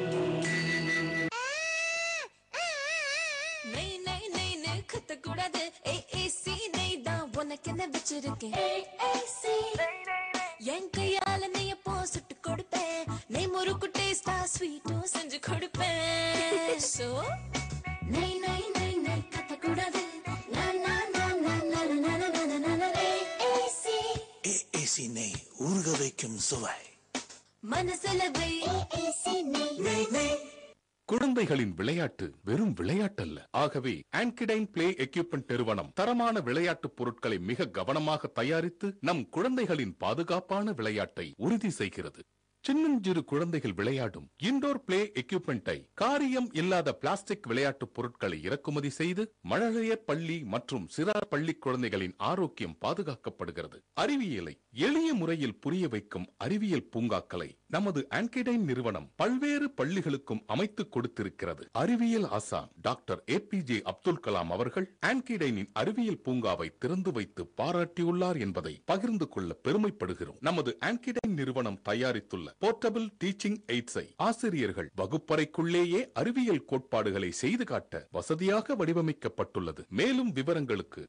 நெய் நெய் நெய்னு கத்தக்கூடாது. ஏஏசி நெய் தான் உனக்கு என்ன வச்சிருக்கேன். ஏஏசி என் கையால நெய்ய போசுட்டு கொடுப்பேன். நெய் முறுக்கு டேஸ்டா ஸ்வீட்டும் செஞ்சு கொடுப்பேன். சோ நெய் நெய் நெய் நெய் கத்தக்கூடாது. நா நா நா நா நா நா நா நா நா. ஏஏசி ஏஏசி நெய், ஊறுக வைக்கும் சுவை. மனசுல வை. ஏஏசி நெய் நெய் நெய். குழந்தைகளின் விளையாட்டு வெறும் விளையாட்டல்ல. ஆகவே ஆன்கிடைன் பிளே எக்யூப்மெண்ட் நிறுவனம் தரமான விளையாட்டு பொருட்களை மிக கவனமாக தயாரித்து நம் குழந்தைகளின் பாதுகாப்பான விளையாட்டை உறுதி செய்கிறது. சின்னஞ்சிறு குழந்தைகள் விளையாடும் இன்டோர் பிளே எக்யூப்மெண்டை காரியம் இல்லாத பிளாஸ்டிக் விளையாட்டு பொருட்களை இறக்குமதி செய்து மழலையர் பள்ளி மற்றும் சிறார் பள்ளி குழந்தைகளின் ஆரோக்கியம் பாதுகாக்கப்படுகிறது. அறிவியலை எளிய முறையில் புரிய வைக்கும் அறிவியல் பூங்காக்களை நமது ஆன்கிடைன் நிறுவனம் பல்வேறு பள்ளிகளுக்கும் அமைத்து கொடுத்திருக்கிறது. அறிவியல் ஆசான் டாக்டர் APJ அப்துல் கலாம் அவர்கள் ஆன்கிடைனின் அறிவியல் பூங்காவை திறந்து வைத்து பாராட்டியுள்ளார் என்பதை பகிர்ந்து கொள்ள பெருமைப்படுகிறோம். நமது ஆன்கிடைன் நிறுவனம் தயாரித்துள்ள போர்ட்டபிள் டீச்சிங் எய்ட்ஸை ஆசிரியர்கள் வகுப்பறைக்குள்ளேயே அறிவியல் கோட்பாடுகளை செய்து காட்ட வசதியாக வடிவமைக்கப்பட்டுள்ளது. மேலும் விவரங்களுக்கு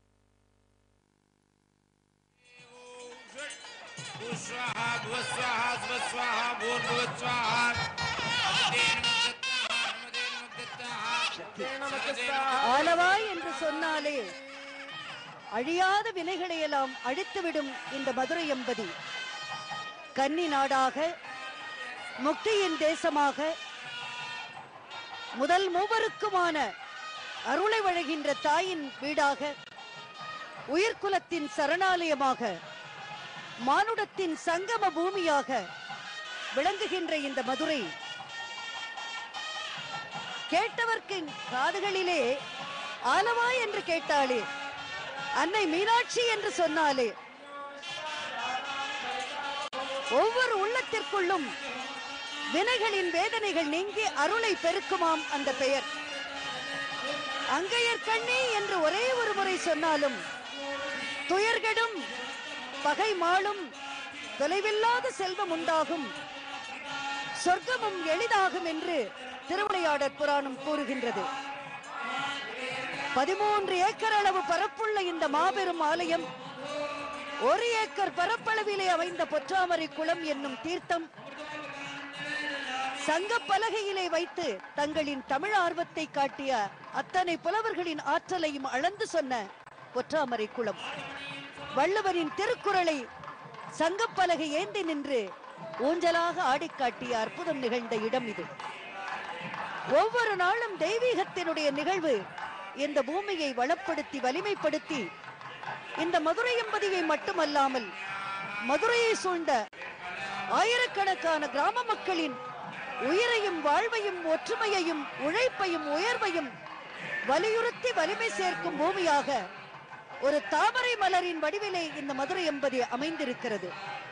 ஆலவாய் என்று சொன்னாலே அழியாத வினைகளை எல்லாம் அழித்துவிடும் இந்த மதுரை எம்பதி கன்னி நாடாக, முக்தியின் தேசமாக, முதல் மூவருக்குமான அருளை வழங்கின்ற தாயின் வீடாக, உயிர்குலத்தின் சரணாலயமாக, மானுடத்தின் சங்கம பூமியாக விளங்குகின்ற இந்த மதுரை கேட்டவர்க்கு காதுகளிலே ஆலவாய் என்று கேட்டாலே, அன்னை மீனாட்சி என்று சொன்னாலே ஒவ்வொரு உள்ளத்திற்குள்ளும் வினைகளின் வேதனைகள் நீங்கி அருளை பெருக்குமாம் அந்த பெயர். அங்கையர் கண்ணி என்று ஒரே ஒரு முறை சொன்னாலும் துயர்கெடும் பகை மாளும் தொலைவில்லாத செல்வம் உண்டாகும், சொர்க்கமும் எளிதாகும் என்று திருவிளையாடற் புராணம் கூறுகின்றது. 13 ஏக்கர் அளவு பரப்புள்ள இந்த மாபெரும் ஆலயம் 1 ஏக்கர் பரப்பளவிலே அமைந்த பொற்றாமரை குளம் என்னும் தீர்த்தம் சங்க பலகையிலே வைத்து தங்களின் தமிழ் ஆர்வத்தை காட்டிய அத்தனை புலவர்களின் ஆற்றலையும் அளந்து சொன்ன பொற்றாமரை குளம், வள்ளுவரின் திருக்குறளை சங்கப்பலகை ஏந்தி நின்று ஊஞ்சலாக ஆடிக்காட்டிய அற்புதம் நிகழ்ந்த இடம் இது. ஒவ்வொரு நாளும் தெய்வீகத்தினுடைய நிகழ்வு இந்த பூமியை வளப்படுத்தி வலிமைப்படுத்தி இந்த மதுரை எம்பதியை மட்டுமல்லாமல் மதுரையை சூழ்ந்த ஆயிரக்கணக்கான கிராம மக்களின் உயிரையும் வாழ்வையும் ஒற்றுமையையும் உழைப்பையும் உயர்வையும் வலியுறுத்தி வலிமை சேர்க்கும் பூமியாக ஒரு தாமரை மலரின் வடிவிலே இந்த மதுரை எம்பதி அமைந்திருக்கிறது.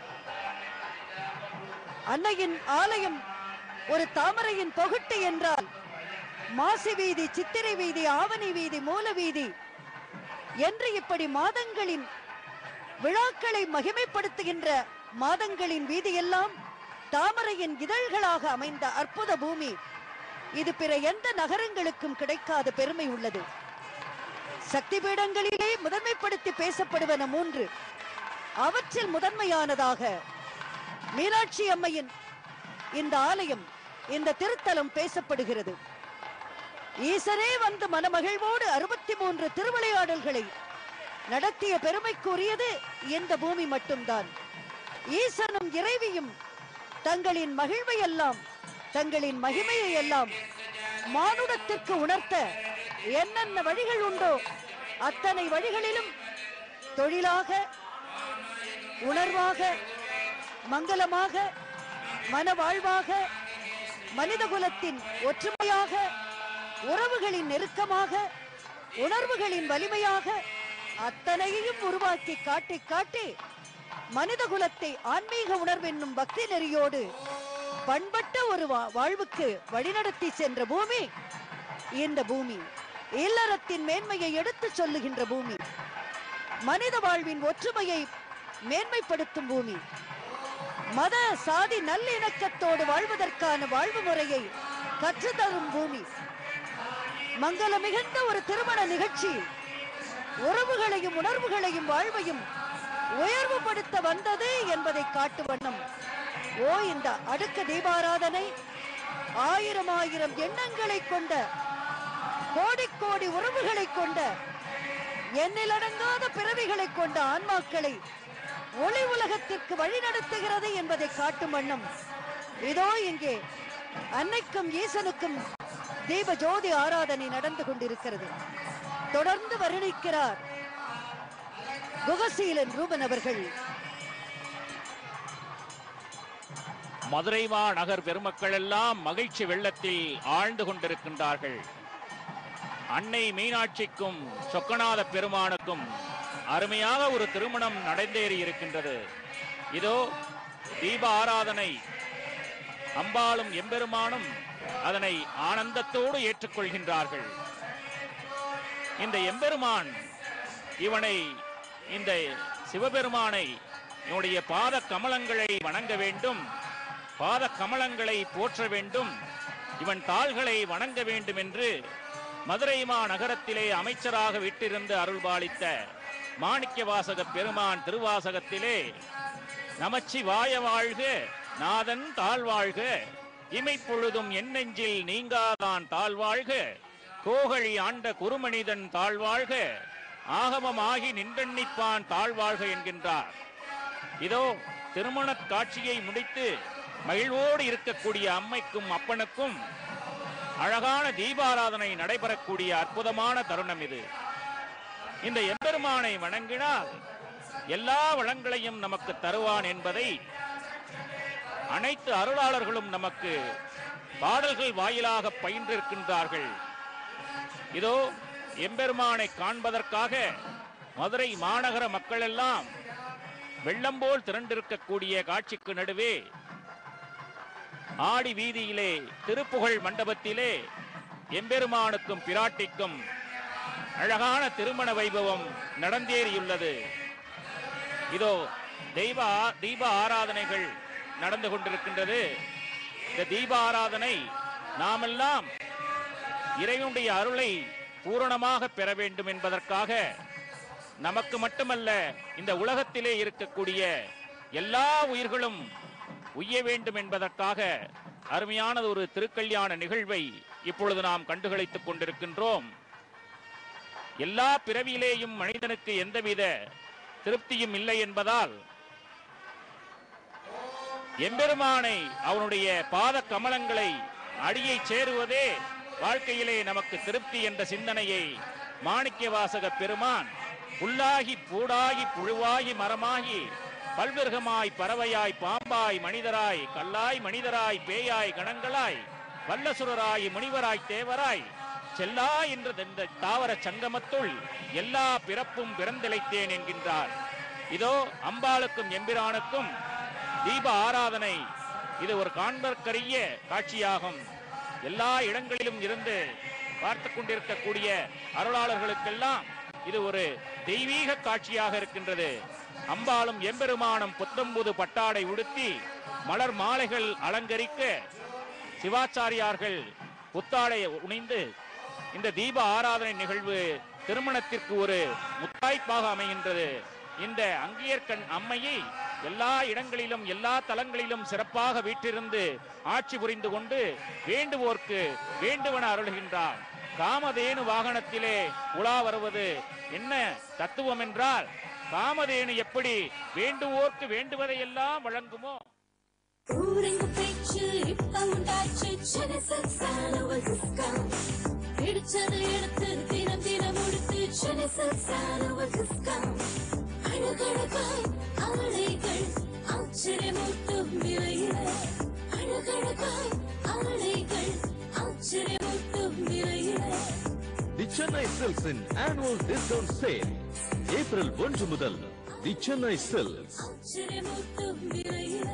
அன்னையின் ஆலயம் ஒரு தாமரையின் தொகுட்டு என்றால் மாசி வீதி, சித்திரை வீதி, ஆவணி வீதி, மூல வீதி என்று இப்படி மாதங்களின் விழாக்களை மகிமைப்படுத்துகின்ற மாதங்களின் வீதியெல்லாம் தாமரையின் இதழ்களாக அமைந்த அற்புத பூமி இது. பிற எந்த நகரங்களுக்கும் கிடைக்காத பெருமை உள்ளது. சக்தி பீடங்களிலே முதன்மைப்படுத்தி பேசப்படுவன 3. அவற்றில் முதன்மையானதாக மீனாட்சி அம்மையின் இந்த ஆலயம், இந்த திருத்தலம் பேசப்படுகிறது. ஈசனே வந்து மனமகிழ்வோடு 63 திருவிளையாடல்களை நடத்திய பெருமைக்குரியது இந்த பூமி மட்டும்தான். ஈசனும் இறைவியும் தங்களின் மகிழ்வை எல்லாம், தங்களின் மகிமையை எல்லாம் மானுடத்திற்கு உணர்த்த என்னென்ன வழிகள் உண்டோ அத்தனை வழிகளிலும் தொழிலாக, உணர்வாக, மங்களமாக, மனவாழ்வாக, மனிதகுலத்தின் ஒற்றுமையாக, உறவுகளின் நெருக்கமாக, உணர்வுகளின் வலிமையாக அத்தனையையும் உருவாக்கி காட்டி காட்டி மனிதகுலத்தை ஆன்மீக உணர்வென்னும் பக்தி நெறியோடு பண்பட்ட ஒரு வாழ்வுக்கு வழிநடத்தி சென்ற பூமி இந்த பூமி. இல்லறத்தின் மேன்மையை எடுத்துச் சொல்லுகின்ற பூமி, மனித வாழ்வின் ஒற்றுமையை மேன்மைப்படுத்தும் பூமி, மத சாதி நல்லிணக்கத்தோடு வாழ்வதற்கான வாழ்வு முறையை கற்றுத்தரும் பூமி. மங்கள மிகுந்த ஒரு திருமண நிகழ்ச்சி உறவுகளையும் உணர்வுகளையும் வாழ்வையும் உயர்வுபடுத்த வந்தது என்பதை காட்டு வண்ணம் இந்த அடுக்க தீபாராதனை ஆயிரம் ஆயிரம் எண்ணங்களை கொண்ட, கோடி கோடி உறவுகளை கொண்ட, எண்ணிலடங்காத பிறவிகளை கொண்ட ஆன்மாக்களை ஒளி உலகத்திற்கு வழிநடத்துகிறது என்பதை காட்டும் வண்ணம் இதோ இங்கே அன்னைக்கும் ஈசனுக்கும் தீப ஜோதி ஆராதனை நடந்து கொண்டிருக்கிறது. தொடர்ந்து வருணிக்கிறார் குகசீலன் ரூபன் அவர்கள். மதுரை நகர் பெருமக்கள் எல்லாம் மகிழ்ச்சி வெள்ளத்தில் ஆழ்ந்து கொண்டிருக்கின்றார்கள். அன்னை மீனாட்சிக்கும் சொக்கநாத பெருமானுக்கும் அருமையாக ஒரு திருமணம் நடந்தேறி இருக்கின்றது. இதோ தீப ஆராதனை, அம்பாளும் எம்பெருமானும் அதனை ஆனந்தத்தோடு ஏற்றுக்கொள்கின்றார்கள். இந்த எம்பெருமான் இந்த சிவபெருமானை இவனுடைய பாத கமலங்களை வணங்க வேண்டும், பாத கமலங்களை போற்ற வேண்டும், இவன் தாள்களை வணங்க வேண்டும் என்று மதுரை நகரத்திலே அமைச்சராக விட்டிருந்து அருள்பாலித்த மாணிக்கவாசக பெருமான் திருவாசகத்திலே நமச்சிவாய வாழ்க, நாதன் தாழ்வாழ்க, இமைப்பொழுதும் என் நெஞ்சில் நீங்காதான் தாழ்வாழ்க, கோகழி ஆண்ட குருமனிதன் தாழ்வாழ்க, ஆகமமாகி நின்றன்னிப்பான் தாழ்வாழ்க என்கின்றார். இதோ திருமண காட்சியை முடித்து மகிழ்வோடு இருக்கக்கூடிய அம்மைக்கும் அப்பனுக்கும் அழகான தீபாராதனை நடைபெறக்கூடிய அற்புதமான தருணம் இது. இந்த எம்பெருமானை வணங்கினால் எல்லா வளங்களையும் நமக்கு தருவான் என்பதை அனைத்து அருளாளர்களும் நமக்கு பாடல்கள் வாயிலாக பயின்றிருக்கின்றார்கள். இதோ எம்பெருமானை காண்பதற்காக மதுரை மாநகர மக்கள் எல்லாம் வெள்ளம் போல் திரண்டிருக்கக்கூடிய காட்சிக்கு நடுவே ஆடி வீதியிலே திருப்புகழ் மண்டபத்திலே எம்பெருமானுக்கும் பிராட்டிக்கும் அழகான திருமண வைபவம் நடந்தேறியுள்ளது. இதோ தீப ஆராதனைகள் நடந்து கொண்டிருக்கின்றது. இந்த தீப ஆராதனை நாமெல்லாம் இறைவனுடைய அருளை பூரணமாக பெற வேண்டும் என்பதற்காக, நமக்கு மட்டுமல்ல இந்த உலகத்திலே இருக்கக்கூடிய எல்லா உயிர்களும் உய்ய வேண்டும் என்பதற்காக அருமையானது ஒரு திருக்கல்யாண நிகழ்வை இப்பொழுது நாம் கண்டுகளித்துக் கொண்டிருக்கின்றோம். எல்லா பிறவியிலேயும் மனிதனுக்கு எந்தவித திருப்தியும் இல்லை என்பதால் எம்பெருமானை அவனுடைய பாத கமலங்களை அடியை சேருவதே வாழ்க்கையிலே நமக்கு திருப்தி என்ற சிந்தனையை மாணிக்கவாசக பெருமான் புல்லாகி பூடாகி புழுவாகி மரமாகி பல்விருகமாய் பறவையாய் பாம்பாய் மனிதராய் கல்லாய் மனிதராய் பேயாய் கணங்களாய் வல்லசுரராய் முனிவராய் தேவராய் செல்லா என்ற இந்த தாவர சங்கமத்துள் எல்லா பிறப்பும் பிறந்திழைத்தேன் என்கின்றார். இதோ அம்பாளுக்கும் எம்பிரானுக்கும் தீப ஆராதனை இது ஒரு காண்பற்கரிய காட்சியாகும். எல்லா இடங்களிலும் இருந்து பார்த்து கொண்டிருக்கக்கூடிய அருளாளர்களுக்கெல்லாம் இது ஒரு தெய்வீக காட்சியாக இருக்கின்றது. அம்பாளும் எம்பெருமானும் புத்தம்புது பட்டாடை உடுத்தி மலர் மாலைகள் அலங்கரிக்க சிவாச்சாரியார்கள் புத்தாடை உணிந்து இந்த தீப ஆராதனை நிகழ்வு திருமணத்திற்கு ஒரு முத்தாய்ப்பாக அமைகின்றது. இந்த அங்கியர்கண் அம்மையை எல்லா இடங்களிலும் எல்லா தலங்களிலும் சிறப்பாக வீற்றிருந்து ஆட்சி புரிந்து கொண்டு வேண்டுவோர்க்கு வேண்டுவன அருள்கின்றார். காமதேனு வாகனத்திலே உலா வருவது என்ன தத்துவம் என்றால், காமதேனு எப்படி வேண்டுவோர்க்கு வேண்டுவதையெல்லாம் வழங்குமோ. பிடிச்சதை எடுத்து தினம் தினம் முடித்து அழகழகாய் ஆடைகள் ஆச்சரியமூட்டும் விலையில அழகாய் ஆடைகள் ஆச்சரியமூட்டும் விலையிலே தி சென்னை சில்க்ஸின் ஆனுவல் டிஸ்கவுண்ட் சேல் ஏப்ரல் 1 முதல். தி சென்னை சில்க்ஸ். ஆச்சரியமூட்டும் விலையிலே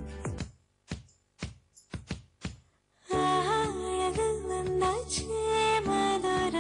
அழகு வந்தாச்சே மதுர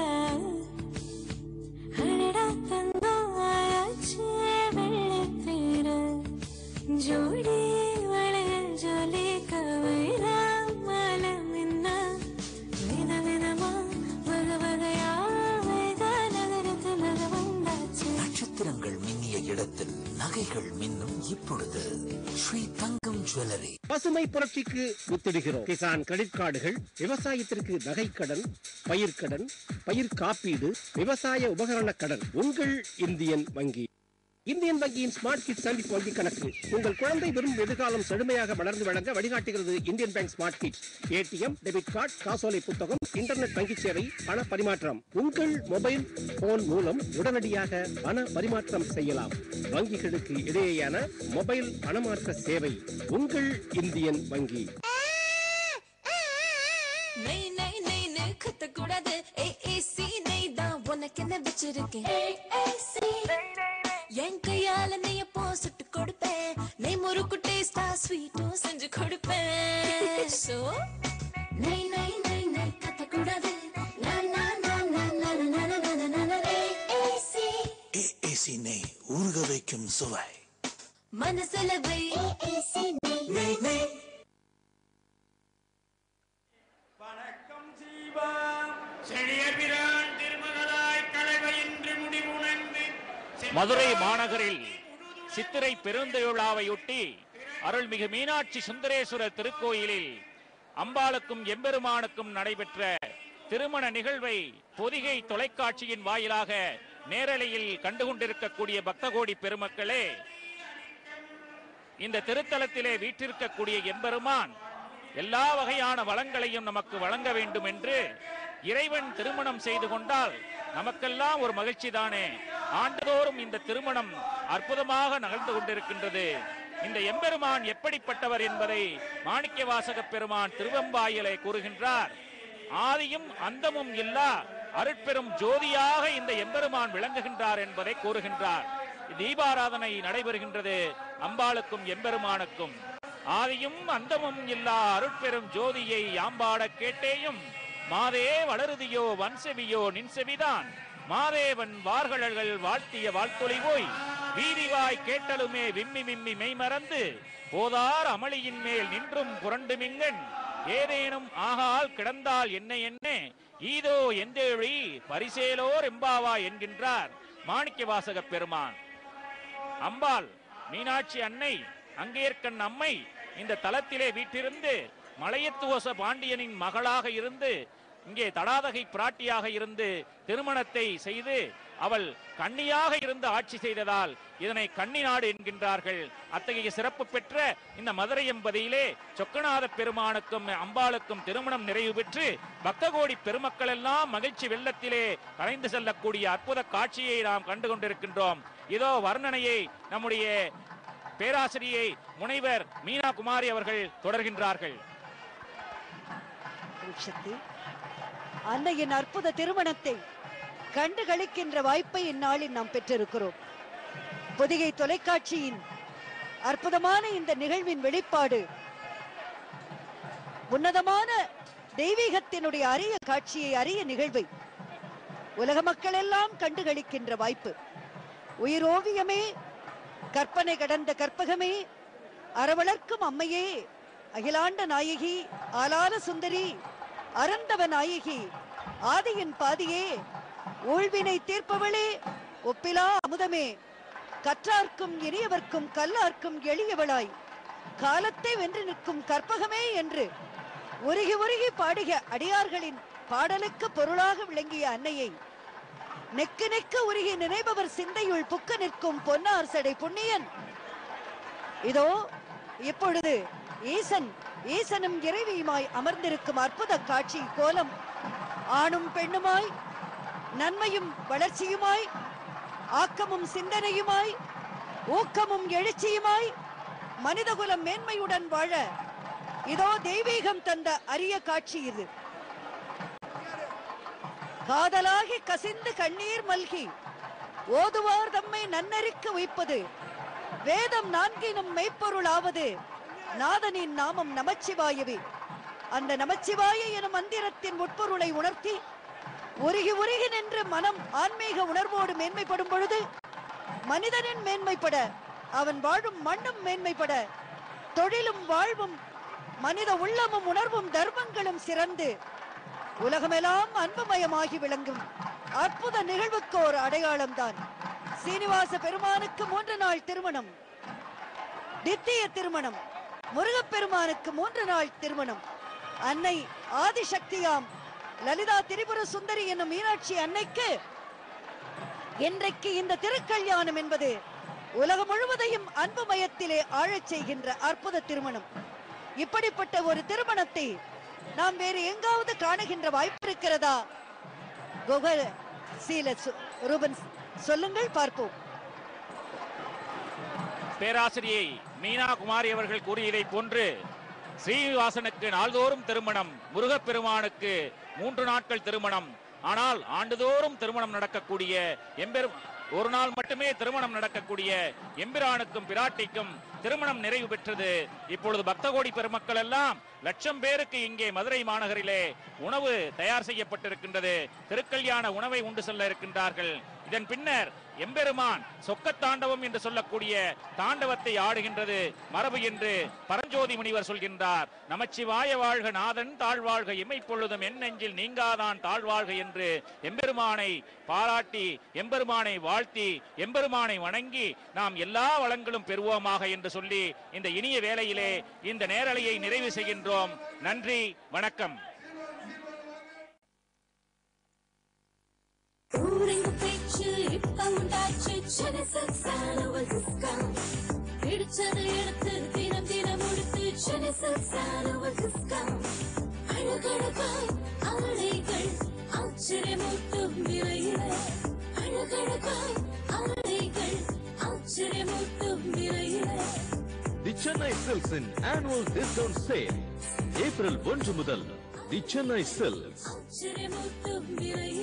அழடா தங்கம் ஆயாச்சே வெள்ளித்திர ஜோடி வளையல் ஜோலி கவிரா மலம் என்ன வித விதமா வகை வகையா வேதா நகரத்தில் வந்தாச்சு. நட்சத்திரங்கள் மின்னிய இடத்தில் நகைகள் மின்னும் இப்பொழுது ஸ்ரீ தங்கம் ஜுவல்லரி. பசுமை புரட்சிக்கு வித்திடுகிறோம். கிசான் கிரெடிட் கார்டுகள், விவசாயத்திற்கு நகைக்கடன், பயிர்க்கடன், பயிர் காப்பீடு, விவசாய உபகரண கடன். உங்கள் இந்தியன் வங்கி. இந்தியன் வங்கியின் ஸ்மார்ட் கிட்ஸ் சேமிப்பு வங்கி கணக்கு உங்கள் குழந்தை விரும்பும் எதிர்காலம் செழுமையாக வளர்ந்து வழங்க வழிகாட்டுகிறது. Indian bank smart kits. ATM, debit card, காசோலை புத்தகம், இன்டர்நெட் வங்கி சேவை, பண பரிமாற்றம். உங்கள் மொபைல் போன் மூலம் உடனடியாக பண பரிமாற்றம் செய்யலாம். வங்கிகளுக்கு இடையேயான மொபைல் பணமாற்ற சேவை. உங்கள் இந்தியன் வங்கி. நை நை நை நை கத்தக்கூடாது ஏஏசி நெய் தான் உனக்கு என்ன வச்சிருக்கேன் ஏஏசி என் கையால நெய்ய போசுட்டு கொடுப்பேன் நெய் முறுக்கு டேஸ்டா ஸ்வீட்டும் செஞ்சு கொடுப்பேன் சோ நை நை நை நை கத்தக்கூடாது நா நா நா நா நா நா நா நா நா ஏஏசி ஏஏசி நெய் ஊறுக வைக்கும் சுவை. மனசுல வை ஏஏசி நெய் நெய். வணக்கம் ஜீவா செழிய பிரான் திருமகளாய் கலைவையின்றி முடிவுணர்ந்து மதுரை மாநகரில் சித்திரை பெருந்தெழுவிழாவையொட்டி அருள்மிகு மீனாட்சி சுந்தரேஸ்வரர் திருக்கோயிலில் அம்பாளுக்கும் எம்பெருமானுக்கும் நடைபெற்ற திருமண நிகழ்வை பொதிகை தொலைக்காட்சியின் வாயிலாக நேரலையில் கண்டுகொண்டிருக்கக்கூடிய பக்தகோடி பெருமக்களே, இந்த திருத்தலத்திலே வீற்றிருக்கக்கூடிய எம்பெருமான் எல்லா வகையான வளங்களையும் நமக்கு வழங்க வேண்டும் என்று இறைவன் திருமணம் செய்து கொண்டால் நமக்கெல்லாம் ஒரு மகிழ்ச்சி தானே. ஆண்டுதோறும் இந்த திருமணம் அற்புதமாக நகர்ந்து கொண்டிருக்கின்றது. இந்த எம்பெருமான் எப்படிப்பட்டவர் என்பதை மாணிக்கவாசக பெருமான் திருவெம்பாயிலே கூறுகின்றார். ஆதியும் அந்தமும் இல்லா அருட்பெரும் ஜோதியாக இந்த எம்பெருமான் விளங்குகின்றார் என்பதை கூறுகின்றார். தீபாராதனை நடைபெறுகின்றது அம்பாளுக்கும் எம்பெருமானுக்கும். ஆதியும் அந்தமும் இல்லா அருட்பெரும் ஜோதியை யாம்பாட கேட்டேயும் மாதே வளருதியோ வன்செவியோ நின்செவிதான் மாதேவன் வார்களர்கள் வாழ்த்திய வாழ்த்தொழிவோய் வீதிவாய் கேட்டலுமே விம்மி விம்மி மெய்மறந்து போதார் அமளியின் மேல் நின்றும் புரண்டு மிங்கன் ஏதேனும் ஆகால் கிடந்தால் என்ன என்ன ஈதோ எந்தேழி பரிசேலோர் எம்பாவா என்கின்றார் மாணிக்கவாசக பெருமான். அம்பாள் மீனாட்சி அன்னை அங்கேற்கண் அம்மை இந்த தலத்திலே வீற்றிருந்து மலையத்துவச பாண்டியனின் மகளாக இருந்து இங்கே தடாதகை பிராட்டியாக இருந்து திருமணத்தை செய்து அவள் கன்னியாக இருந்து ஆட்சி செய்ததால் இதனை கன்னி நாடு என்கின்றார்கள். அத்தகைய சிறப்பு பெற்ற இந்த மதுரை என்பதிலே சொக்கநாத பெருமானுக்கும் அம்பாளுக்கும் திருமணம் நிறைவு பெற்று பக்தகோடி பெருமக்கள் எல்லாம் மகிழ்ச்சி வெள்ளத்திலே கலைந்து செல்லக்கூடிய அற்புத காட்சியை நாம் கண்டு கொண்டிருக்கின்றோம். இதோ வர்ணனையை நம்முடைய பேராசிரியை முனைவர் மீனா குமாரி அவர்கள் தொடர்கின்றார்கள். அன்னையின் அற்புத திருமணத்தை கண்டு களிக்கின்ற வாய்ப்பை இந்நாளில் நாம் பெற்றிருக்கிறோம். பொதிகை தொலைக்காட்சியின் அற்புதமான இந்த நிகழ்வின் வெளிப்பாடு உன்னதமான தெய்வீகத்தினுடைய அரிய காட்சியை, அரிய நிகழ்வை உலக மக்கள் எல்லாம் கண்டு களிக்கின்ற வாய்ப்பு. உயிரோவியமே, கற்பனை கடந்த கற்பகமே, அறவளர்க்கும் அம்மையே, அகிலாண்ட நாயகி, ஆலால சுந்தரி, அறந்தவ நாயகி, ஆதியின் பாதியே, ஊழ்வினை தீர்ப்பவளே, ஒப்பிலா அமுதமே, கற்றார்க்கும் இனியவர்க்கும் கல்லார்க்கும் எளியவளாய் காலத்தை வென்று நிற்கும் கற்பகமே என்று உருகி உருகி பாடுக அடியார்களின் பாடலுக்கு பொருளாக விளங்கிய அன்னையை நெக்கு நெக்கு உருகி நினைப்பவர் சிந்தையுள் புக்க நிற்கும் பொன்னார் சடை புண்ணியன். இதோ இப்பொழுது ஈசனும் இறைவியுமாய் அமர்ந்திருக்கும் அற்புத காட்சி கோலம். ஆணும் பெண்ணுமாய், நன்மையும் வளர்ச்சியுமாய், ஆக்கமும் சிந்தனையுமாய், ஊக்கமும் எழுச்சியுமாய், மனிதகுலம் மேன்மையுடன் வாழ இதோ தெய்வீகம் தந்த அரிய காட்சி இது. காதலாகி கசிந்து கண்ணீர் மல்கி ஓதுவார் தம்மை நன்னறிக்க வைப்பது, வேதம் நான்கினும் மெய்ப்பொருளாவது நாதனின் நாமம் நமச்சிவாயவே. அந்த நமச்சிவாய எனும் மந்திரத்தின் உட்பொருளை உணர்த்தி உருகி உருகி நின்று மனம் ஆன்மீக உணர்வோடு மேன்மைப்படும் பொழுது மனிதனின் மேன்மைப்பட, அவன் வாழும் மண்ணும் மேன்மைப்பட, தொழிலும் வாழ்வும் மனித உள்ளமும் உணர்வும் தர்மங்களும் சிறந்து உலகமெல்லாம் அன்புமயமாகி விளங்கும் அற்புத நிகழ்வுக்கு ஒரு அடையாளம் தான் சீனிவாச பெருமானுக்கு 3 நாள் திருமணம், நித்திய திருமணம். முருகப்பெருமானுக்கு 3 நாள் திருமணம். அன்னை ஆதிசக்தியாம் லலிதா திரிபுர சுந்தரி என்னும் மீனாட்சி அன்னைக்கு இன்றைக்கு இந்த திருக்கல்யாணம் என்பது உலகம் முழுவதையும் அன்புமயத்திலே ஆழச் செய்கின்ற அற்புத திருமணம். இப்படிப்பட்ட ஒரு திருமணத்தை நாம் வேறு எங்காவது காணுகின்ற வாய்ப்பு இருக்கிறதா? ரூபன் சொல்லுங்கள், பார்ப்போம். பேராசிரியை மீனா குமாரி அவர்கள் கூறியதை போன்று ஸ்ரீனிவாசனுக்கு நாள்தோறும் திருமணம், முருகப்பெருமானுக்கு 3 நாட்கள் திருமணம். ஆனால் ஆண்டுதோறும் திருமணம் நடக்கக்கூடிய ஒரு நாள் மட்டுமே திருமணம் நடக்கக்கூடிய எம்பிரானுக்கும் பிராட்டிக்கும் திருமணம் நிறைவு பெற்றது. இப்பொழுது பக்தகோடி பெருமக்கள் எல்லாம் லட்சம் பேருக்கு இங்கே மதுரை மாநகரிலே உணவு தயார் செய்யப்பட்டிருக்கின்றது. திருக்கல்யாண உணவை உண்டு செல்ல இருக்கின்றார்கள். இதன் பின்னர் எம்பெருமான் சொக்க தாண்டவம் என்று சொல்லக்கூடிய தாண்டவத்தை ஆடுகின்றது மரபு என்று பரஞ்சோதி முனிவர் சொல்கின்றார். நமச்சிவாய வாழ்க நாதன் தாழ்வாழ்க இமைப்பொழுதும் என் நெஞ்சில் நீங்காதான் தாழ்வாழ்க என்று எம்பெருமானை பாராட்டி, எம்பெருமானை வாழ்த்தி, எம்பெருமானை வணங்கி நாம் எல்லா வளங்களும் பெறுவோமாக என்று சொல்லி இந்த இனிய வேளையிலே இந்த நேரலையை நிறைவு செய்கின்றோம். நன்றி, வணக்கம். பிடிச்சதை எடுத்து தினம் தினம் முடித்து அழகழகாய் ஆடைகள் ஆச்சரியமூட்டும் விலையில, அழகழகாய் ஆடைகள் ஆச்சரியமூட்டும் விலையில. The Chennai Silks in annual discount sale. April 1 முதல் The Chennai Silks. ஆச்சரியமூட்டும் விலையில.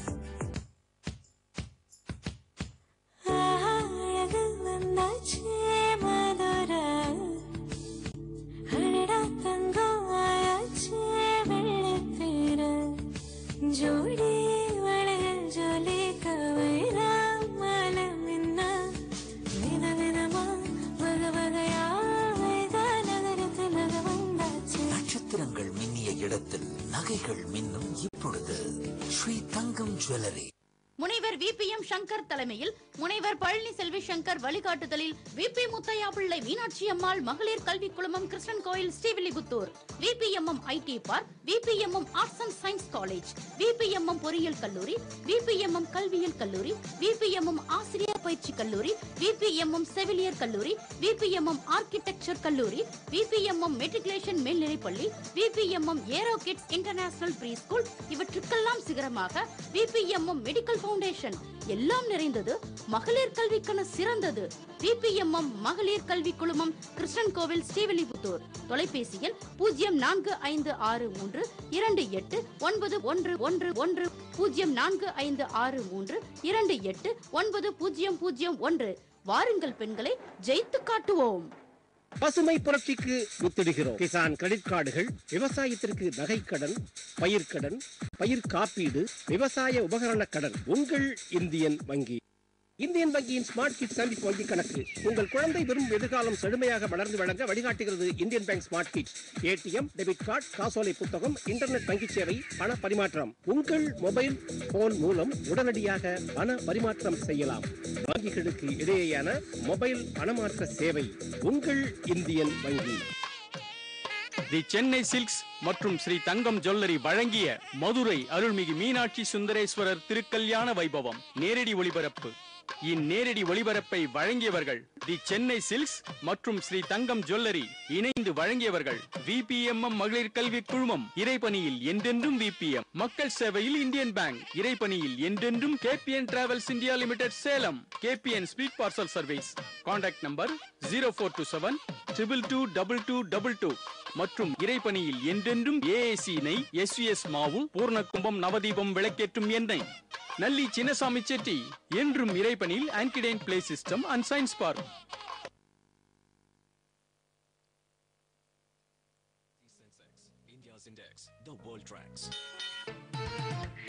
நட்சத்திரங்கள் மின்னிய இடத்தில் நகைகள் மின்னும் இப்பொழுது ஸ்ரீ தங்கம் ஜுவல்லரி. முனைவர் விபிஎம் சங்கர் தலைமையில் முனைவர் பழனி செல்வி சங்கர் வழிகாட்டுதலில் விபி முத்தையா பிள்ளை மீனாட்சி அம்மாள் மகளிர் கல்விக் குழுமம் Krishnan Kovil Srivilliputhur, VPMM IT park, VPMM arts and science college, VPMM பொறியியல் கல்லூரி, விபிஎம்எம் கல்வியியல் கல்லூரி, விபிஎம்எம் ஆசிரியர் பயிற்சி கல்லூரி, விபிஎம்எம் செவிலியர் கல்லூரி, விபிஎம்எம் ஆர்கிடெக்சர் கல்லூரி, விபிஎம்எம் மெட்ரிகுலேஷன் மேல்நிலைப்பள்ளி, VPMM aero kids international pre school, இவற்றுக்கெல்லாம் சிகரமாக விபிஎம்எம் மெடிக்கல் ஃபவுண்டேஷன் எல்லாம் நிறைந்தது. மகளிர் கல்விக்கான சிறந்தது விபிஎம்எம் மகளிர் கல்வி குழுமம் கிருஷ்ணன் கோவில் ஸ்ரீவில்லிபுத்தூர். தொலைபேசி எண் 0456328911 0456328901. வாருங்கள் பெண்களை, ஜெயித்து காட்டுவோம். பசுமை புரட்சிக்கு வித்திடுகிறோம். கிசான் கிரெடிட் கார்டுகள், விவசாயத்திற்கு நகைக்கடன், பயிர்க்கடன், பயிர் காப்பீடு, விவசாய உபகரண கடன். உங்கள் இந்தியன் வங்கி. இந்தியன் வங்கியின் ஸ்மார்ட் கிட் சேமிப்பு வங்கி கணக்கு உங்கள் குழந்தை விரும்பும் எதிர்காலம் செழுமையாக வளர்ந்து வழங்க வழிகாட்டுகிறது. Indian bank smart kit. ATM, debit card, காசோலை புத்தகம், இன்டர்நெட் வங்கி சேவை, பண பரிமாற்றம். உங்கள் மொபைல் போன் மூலம் உடனடியாக பண பரிமாற்றம் செய்யலாம். வங்கிகளுக்கு இடையேயான மொபைல் பணமாற்ற சேவை. உங்கள் இந்தியன் வங்கி. தி சென்னை சில்க்ஸ் மற்றும் ஸ்ரீ தங்கம் ஜுவல்லரி வழங்கிய மதுரை அருள்மிகு மீனாட்சி சுந்தரேஸ்வரர் திருக்கல்யாண வைபவம் நேரடி ஒளிபரப்பு இந்நேரடி ஒளிபரப்பை வழங்கியவர்கள் தி சென்னை சில்க்ஸ் மற்றும் ஸ்ரீ தங்கம் ஜுவல்லரி. இணைந்து வழங்கியவர்கள் விபிஎம்எம் மகளிர் கல்வி குழுமம். இறைபணியில் என்றென்றும் விபிஎம். மக்கள் சேவையில் இந்தியன் பேங்க். இறைபணியில் என்றென்றும் KPN travels India limited Salem. KPN speed parcel service. Contact number 0427222222 மற்றும் இறைபணியில் என்றென்றும் ஏஏசி நெய், எஸ்விஎஸ் மாவு, பூர்ணகும்பம் நவதீபம் விளக்கேற்றும் எண்ணெய். நல்லி சின்னசாமி செட்டி என்றும் இறைபணியில் ஆன்கிடைன் play system and science park. India's index, the world tracks.